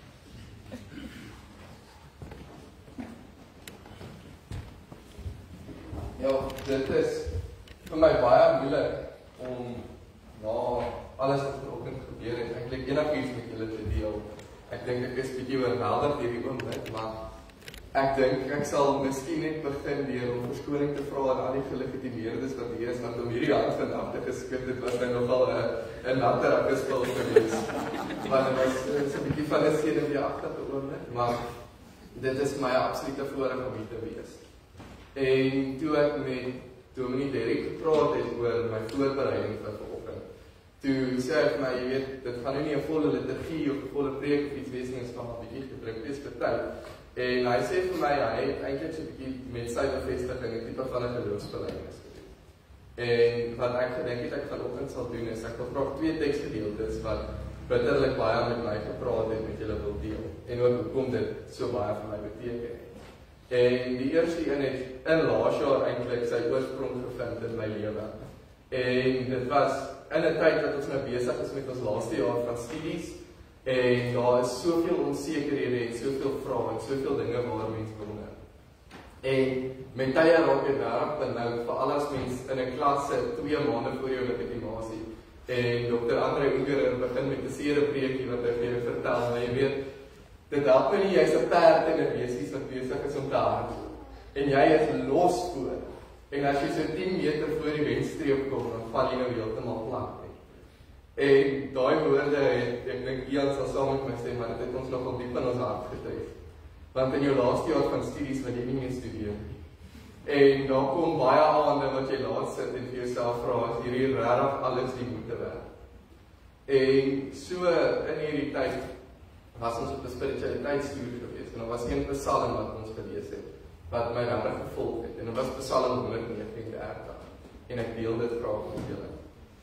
Ja, dit is vir my baie moeilik om na alles wat vanoggend gebeur het, eintlik enigiets met julle te deel. Ek dink ek is bietjie oorweldig deur die oomblik, maar ek dink ek sal miskien net begin deur om verskoning te vra aan al die gelegitimeerdes wat hier is, want om hierdie hand vandag te geskit het, was my nogal 'n 'n natter akkerspel gewees. Maar dit was so 'n bietjie van 'n senuweeagtige oomblik, maar dit is my absolute voorreg om hier te wees. En toe ek met Dominee Derek gepraat het oor my voorbereiding vir vanoggend, toe sê hy vir my, jy weet, dit gaan nie 'n volle liturgie of 'n volle preek of iets wees nie, ons gaan maar 'n bietjie gedruk wees vir tyd. En hy sê vir my, hy het eintlik so 'n bietjie met sy bevestiging 'n tipe van 'n geloofsbelijdenis gedoen. En wat ek gedink het ek vanoggend sal doen is ek wil graag twee teksgedeeltes wat bitterlik baie met my gepraat het met julle wil deel en ook hoekom dit so baie vir my beteken het. En die eerste een het in laas jaar eintlik sy oorsprong gevind in my lewe. En dit was in 'n tyd dat ons nou besig is met ons laaste jaar van studies en daar is soveel onsekerhede en soveel vrae en soveel dinge waar mense wonder. En met tye raak dit regtig benoud, veral as mens in 'n klas sit twee maande voor jou legitimasie. En dokter Andre Unger begin met 'n seere preekie wat hy vir jou vertel, maar jy weet, dit help nie, jy's 'n perd en 'n besie wat besig is om te hardloop. En jy is los voor. En as jy so tien meter voor die wenstreep kom, dan val jy nou heeltemal plat. En daai woorde het, ek dink Ian sal saam met my sê, maar dit het ons nogal diep in ons hart getref. Want in jou laaste jaar van studies wil jy nie meer studeer. En daar kom baie aande wat jy laat sit en vir jouself vra, as hierdie regtig alles die moeite werd. En so in hierdie tyd was ons op 'n spiritualiteitstoer gewees, en daar was een psalm wat ons gelees het, wat my regtig gevolg het, en dit was Psalm honderd negenendertig, en ek deel dit graag met julle.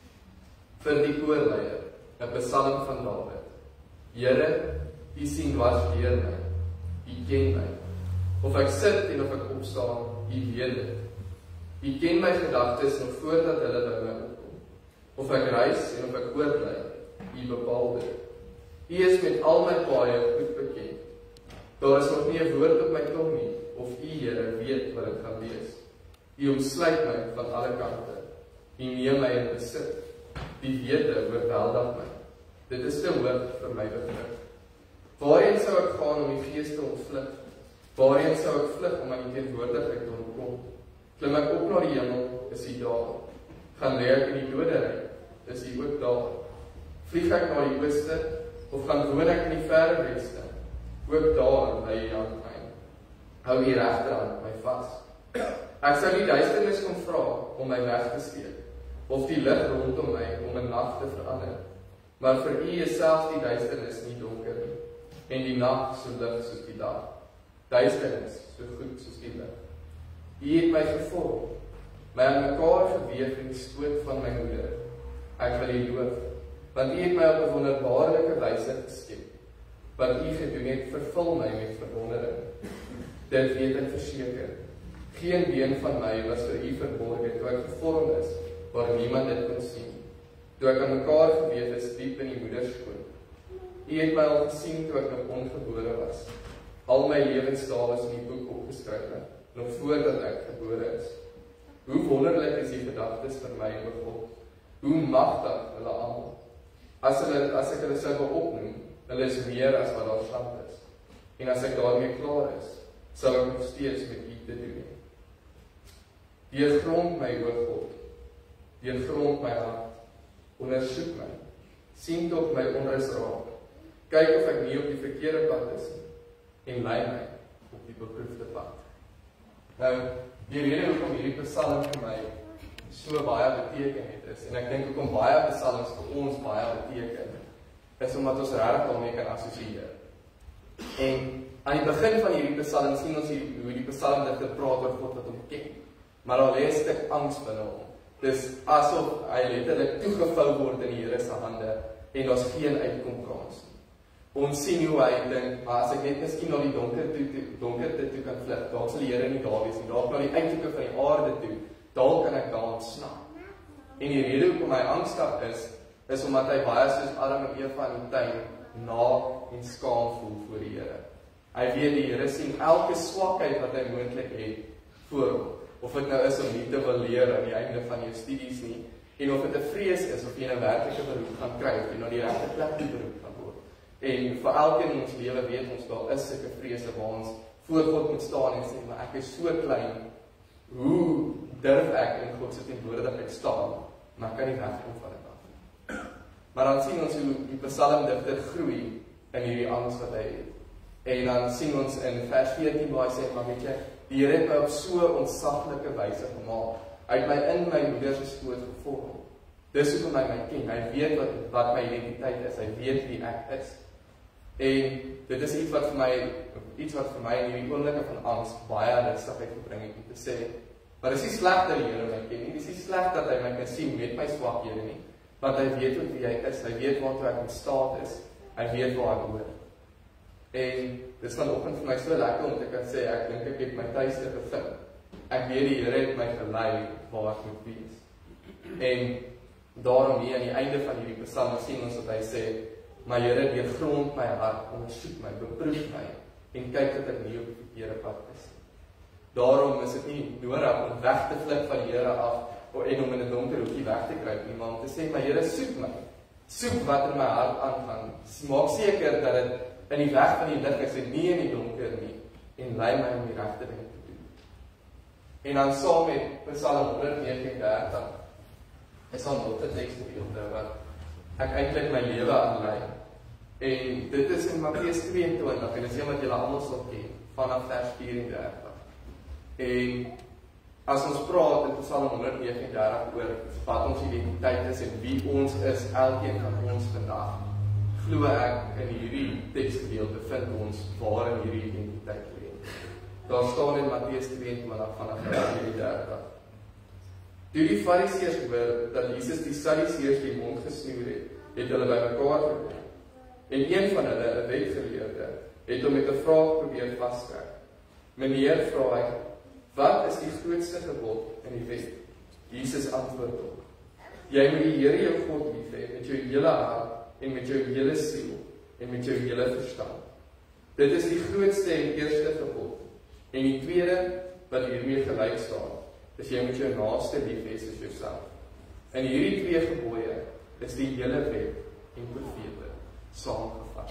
Vir die koorleier, 'n psalm van Dawid. Here, U sien dwars deur my, U ken my. Of ek sit en of ek opstaan, U weet dit. U ken my gedagtes nog voordat hulle by my opkom. Of ek reis en of ek oorlei, U bepaal dit. U is met al my paaie goed bekend. Daar is nog nie 'n woord op my tong nie, of U, Here, weet wat dit gaan wees. U omsluit my van alle kante. U neem my in besit. Die wete oorweldig my. Dit is te hoog vir my begrip. Waarheen sou ek gaan om die gees te ontvlug? Waarheen sou ek vlug om aan die teenwoordigheid te ontkom? Klim ek op na die hemel, is U daar. Gaan lê ek in die doderyk, is U ook daar. Vlieg ek na die ooste, of gaan woon ek in die verre weste? Ook daar lê U hand my. Hou U regterhand my vas. Ek sou die duisternis kom vra om my weg te steek, of die lig rondom my om 'n nag te verander. Maar vir U is selfs die duisternis nie donker nie, en die nag so lig soos die dag. Duisternis so goed soos die lig. U het my gevorm, my aan mekaar geweef in die skoot van my moeder. Ek wil U loof, want U het my op 'n wonderbaarlike wyse geskep. Wat U gedoen het, vervul my met verwondering. Dit weet ek verseker. Geen been van my was vir U verborge toe ek gevorm is, waar niemand dit kon sien. Toe ek aan mekaar geweef is diep in die moederskoot. U het my al gesien toe ek nog ongebore was. Al my lewensdae is in die boek opgeskryf, nog voordat ek gebore is. Hoe wonderlik is die gedagtes vir my, o God. Hoe magtig hulle almal. As hulle as ek hulle sou wil opnoem, hulle is meer as wat daar sand is. En as ek daarmee klaar is, sal ek nog steeds met U te doen hê. Deurgrond my, o God. Deurgrond my hart. Ondersoek my. Sien tog my onrus raak. Kyk of ek nie op die verkeerde pad is nie. En lei my op die beproefde pad. Nou, die rede hoekom hierdie psalm vir my so baie beteken het is, en ek dink hoekom baie psalms vir ons baie beteken, is omdat ons regtig daarmee kan assosieer. En aan die begin van hierdie psalm sien ons hier, hoe die psalm dit gepraat oor God wat hom ken. Maar daar lê 'n stuk angs binne hom. Dis asof hy letterlik toegevou word in die Here se hande en daar's geen uitkomkans nie. Ons sien hoe hy dink, maar as ek net miskien na die donker toe, toe, donkerte toe kan vlug, dalk sal die Here nie daar wees nie, dalk na die uithoeke van die aarde toe, dalk kan ek daar ontsnap. En die rede hoekom hy angstig is, is omdat hy baie soos Adam en Eva in die tuin naak en skaam voel voor die Here. Hy weet die Here sien elke swakheid wat hy moontlik het voor hom. Of dit nou is om nie te wil leer aan die einde van jou studies nie, en of dit 'n vrees is of jy 'n werklike beroep gaan kry, of jy na die regte plek die beroep gaan word. En vir elkeen in ons lewe weet ons, daar is sulke vrese waar ons voor God moet staan en sê, maar ek is so klein, hoe durf ek in God se teenwoordigheid staan, maar ek kan nie wegkom van dit af. Maar dan sien ons hoe die psalmdigter groei in hierdie angs wat hy het. En dan sien ons in vers veertien waar hy sê, maar weet jy, die Here het my op so ontsaglike wyse gemaak. Hy het my in my moeder se skoot gevorm. Dis hoekom hy my ken. Hy weet wat wat my identiteit is. Hy weet wie ek is. En dit is iets wat vir my iets wat vir my in hierdie oomblikke van angs baie rustigheid gebring het om te sê, maar dis nie sleg dat die Here my ken nie. Dis nie sleg dat hy my kan sien met my swakhede nie, want hy weet ook wie hy is. Hy weet waartoe ek in staat is. Hy weet waar ek hoor. En dis vanoggend vir my so lekker om te kan sê, ek dink ek het my tuiste gevind. Ek weet die Here het my gelei waar ek moet wees. En daarom hier aan die einde van hierdie psalm sien ons dat hy sê, my Here deurgrond my hart, ondersoek my, beproef my, en kyk dat ek nie op die verkeerde pad is. Daarom is dit nie nodig om weg te vlug van die Here af, en om in 'n donker hoekie weg te kruip nie, maar om te sê, my Here, soek my. Soek wat in my hart aangaan. Maak seker dat dit in die weg van die lig is en nie in die donker nie, en lei my om die regte ding te doen. En dan saam met Psalm honderd vyf en dertig is al nog 'n teksgedeelte wat ek eintlik my lewe aanlei. En dit is in Matteus twee en twintig, en dit is een wat julle almal sal ken, vanaf vers vier en dertig. En as ons praat in Psalm honderd vyf en dertig oor wat ons identiteit is en wie ons is, elkeen van ons vandag, glo ek in hierdie teksgedeelte vind ons waar in hierdie identiteit lê. Daar staan in Matteus twee en twintig vanaf vers vier en dertig. Toe die Fariseërs hoor dat Jesus die Sadduseërs die mond gesnoer het, het hulle bymekaar gekom. En een van hulle, 'n wetgeleerde, het hom met 'n vraag probeer vaskry. Meneer, vra hy, wat is die grootste gebod in die wet? Jesus antwoord hom, jy moet die Here jou God lief hê met jou hele hart en met jou hele siel en met jou hele verstand. Dit is die grootste en eerste gebod. En die tweede wat hiermee gelyk staan, is jy moet jou naaste lief hê soos jouself. En hierdie twee gebooie is die hele wet en profete saamgevat.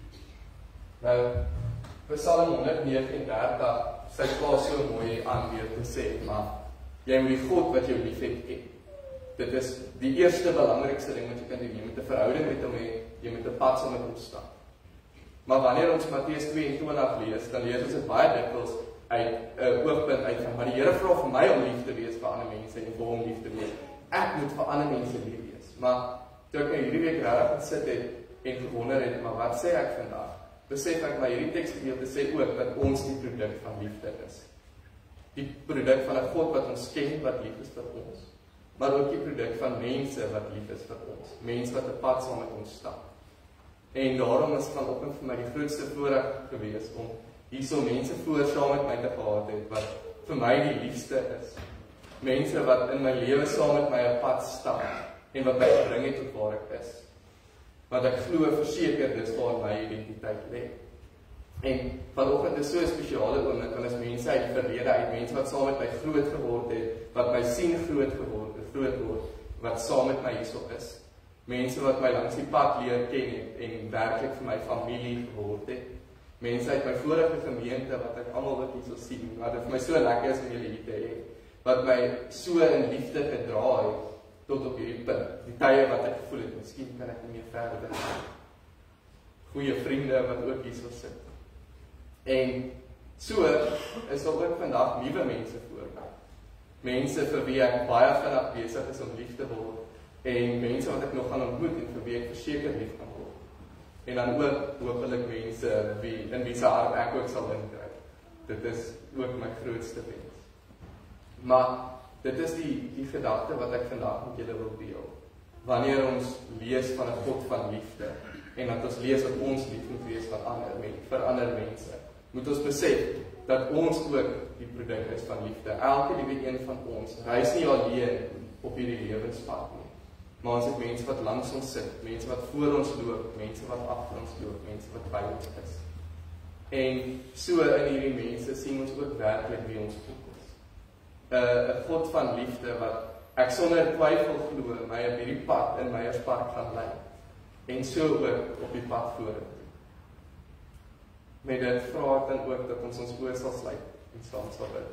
Nou, Psalm honderd vyf en dertig sy plaas so mooi aan weer te sê, maar jy moet die God wat jou liefhet ken. Dit is die eerste belangrikste ding wat jy kan doen. Jy moet 'n verhouding met hom hê, jy moet 'n pad saam met hom stap. Maar wanneer ons Matteus twee en twintig lees, dan lees ons dit baie dikwels uit 'n uh, oogpunt uit van, maar die Here vra vir my om lief te wees vir ander mense en vir hom lief te wees. Ek moet vir ander mense lief wees. Maar toe ek hierdie week regtig gesit het en gewonder het, maar wat sê ek vandag? Besef ek maar hierdie teksgedeelte sê ook dat ons die produk van liefde is. Die produk van 'n God wat ons ken, wat lief is vir ons. Maar ook die produk van mense wat lief is vir ons. Mense wat 'n pad saam met ons stap. En daarom is vanoggend vir my die grootste voorreg gewees om hierso mense voor saam met my te gehad het wat vir my die liefste is. Mense wat in my lewe saam met my 'n pad stap en wat my gebring het tot waar ek is. Want ek glo verseker dis waar my identiteit lê. En vanoggend is so 'n spesiale oomblik, want as mense uit die verlede uit, mense wat saam met my groot geword het, wat my sien groot geword het, groot word, wat saam met my hierso is. Mense wat my langs die pad leer ken het en werklik vir my familie geword het. Mense uit my vorige gemeente wat ek almal wat hierso sien, wat dit vir my so lekker is om julle hier te hê, wat my so in liefde gedra het tot op hierdie punt. Die tye wat ek gevoel het, miskien kan ek nie meer verder gaan. Goeie vriende wat ook hierso sit. En so is daar ook vandag nuwe mense voor my. Mense vir wie ek baie vinnig besig is om lief te word. En mense wat ek nog gaan ontmoet en vir wie ek verseker lief kan word. En dan ook hopelik mense wie, in wie se hart ek ook sal inkry. Dit is ook my grootste wens. Maar dit is die, die gedagte wat ek vandag met julle wil deel. Wanneer ons lees van 'n God van liefde, en dat ons lees dat ons lief moet wees van ander, vir ander mense, moet ons besef dat ons ook die produk is van liefde. Elke liewe een van ons reis nie alleen op hierdie lewenspad nie, maar ons het mense wat langs ons sit, mense wat voor ons loop, mense wat agter ons loop, mense wat by ons is. En so in hierdie mense sien ons ook werklik wie ons God is. 'n God van liefde wat ek sonder twyfel glo my op hierdie pad in Meyerspark gaan lei. En so ook op die pad vorentoe. Met dit vra ek dan ook dat ons ons oë sal sluit en saam sal bid.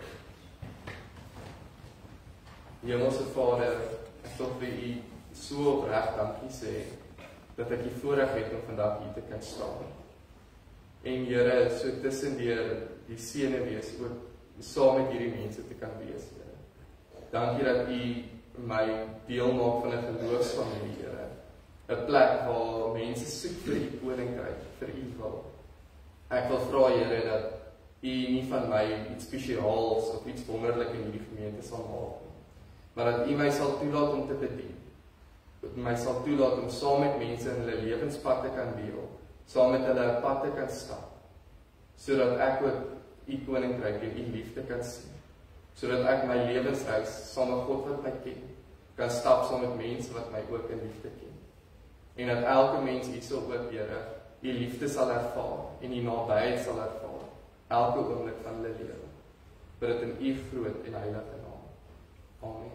Hemelse Vader, ek wil vir U so opreg dankie sê dat ek die voorreg het om vandag hier te kan staan. En Here, so tussendeur die seëne wees ook saam met hierdie mense te kan wees, Here. Dankie dat U my deel maak van 'n geloofsfamilie, Here. 'n Plek waar mense soek vir U koninkryk, vir U wil. Ek wil vra, Here, dat U nie van my iets spesiaals of iets wonderlik in hierdie gemeente sal maak nie, maar dat U my sal toelaat om te bedien. Dat U my sal toelaat om saam met mense in hulle lewenspad te kan deel, saam met hulle 'n pad te kan stap, sodat ek ook U koninkryk en U liefde kan sien, sodat ek my lewensreis saam met God wat my ken, kan stap saam met mense wat my ook in liefde ken. En dat elke mens hierso ook, Here, U liefde sal ervaar en U nabyheid sal ervaar, elke oomblik van hulle lewe. Bid dit in U groot en heilige naam. Amen.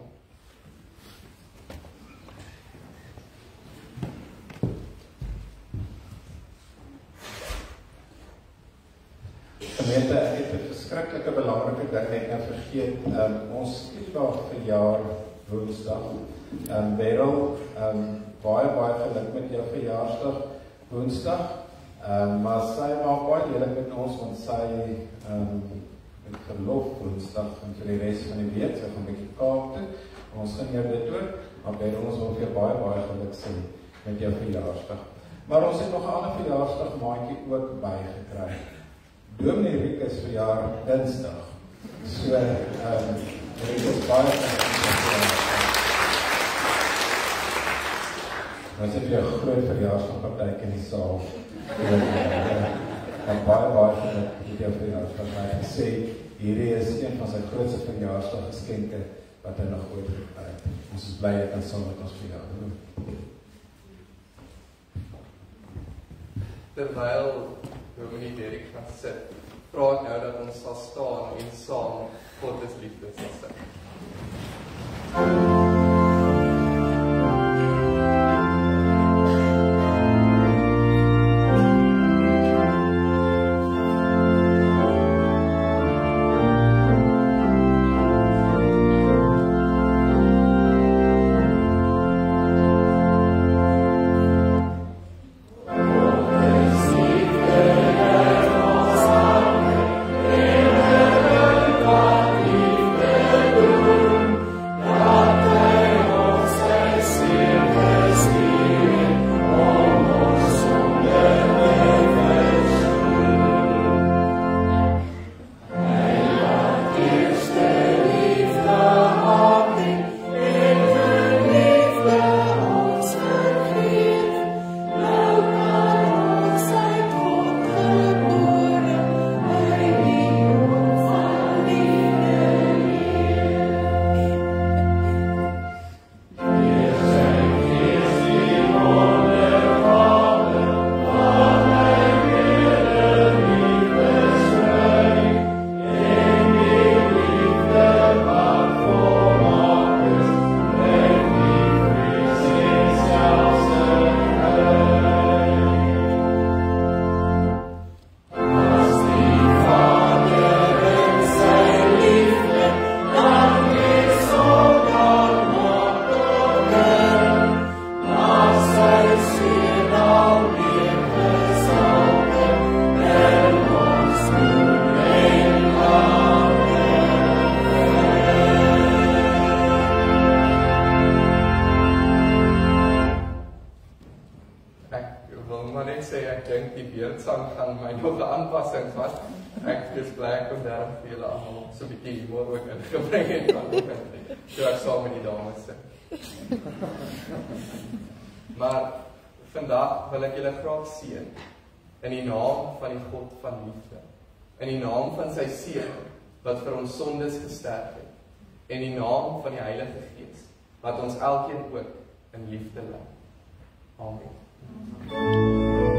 Gemeente, ek het 'n verskriklike belangrike ding net nou vergeet. Um, ons skietdag verjaar Woensdag. Um, Beryl, um, baie baie geluk met jou verjaarsdag Woensdag. Um, maar sy maak baie lelik met ons, want sy um, het verlof Woensdag en vir die res van die week, sy gaan 'n bietjie Kaap toe. Ons gaan jou dit ook, maar Beryl, ons wil vir jou baie baie geluk sê met jou verjaarsdag. Maar ons het nog 'n ander verjaarsdag maatjie ook bygekry. Dominee Rikus verjaar Dinsdag. So, ehm, um, dit is baie ons het weer 'n groot verjaarsdagpartytjie in die saal. En baie baie geluk met jou verjaarsdag. Hy het gesê, hierdie is een van sy grootste verjaarsdaggeskenke wat hy nog ooit gekry het. Ons is bly hy kan saam met ons verjaar. Terwyl Dominee Derek gaan sit, vra ek nou dat ons sal staan en saam God is liefde sal sing. vandag wil ek julle graag seën in die naam van die God van liefde, in die naam van sy seun wat vir ons sondes gesterf het, en in die naam van die Heilige Gees wat ons elkeen ook in liefde lei. Amen.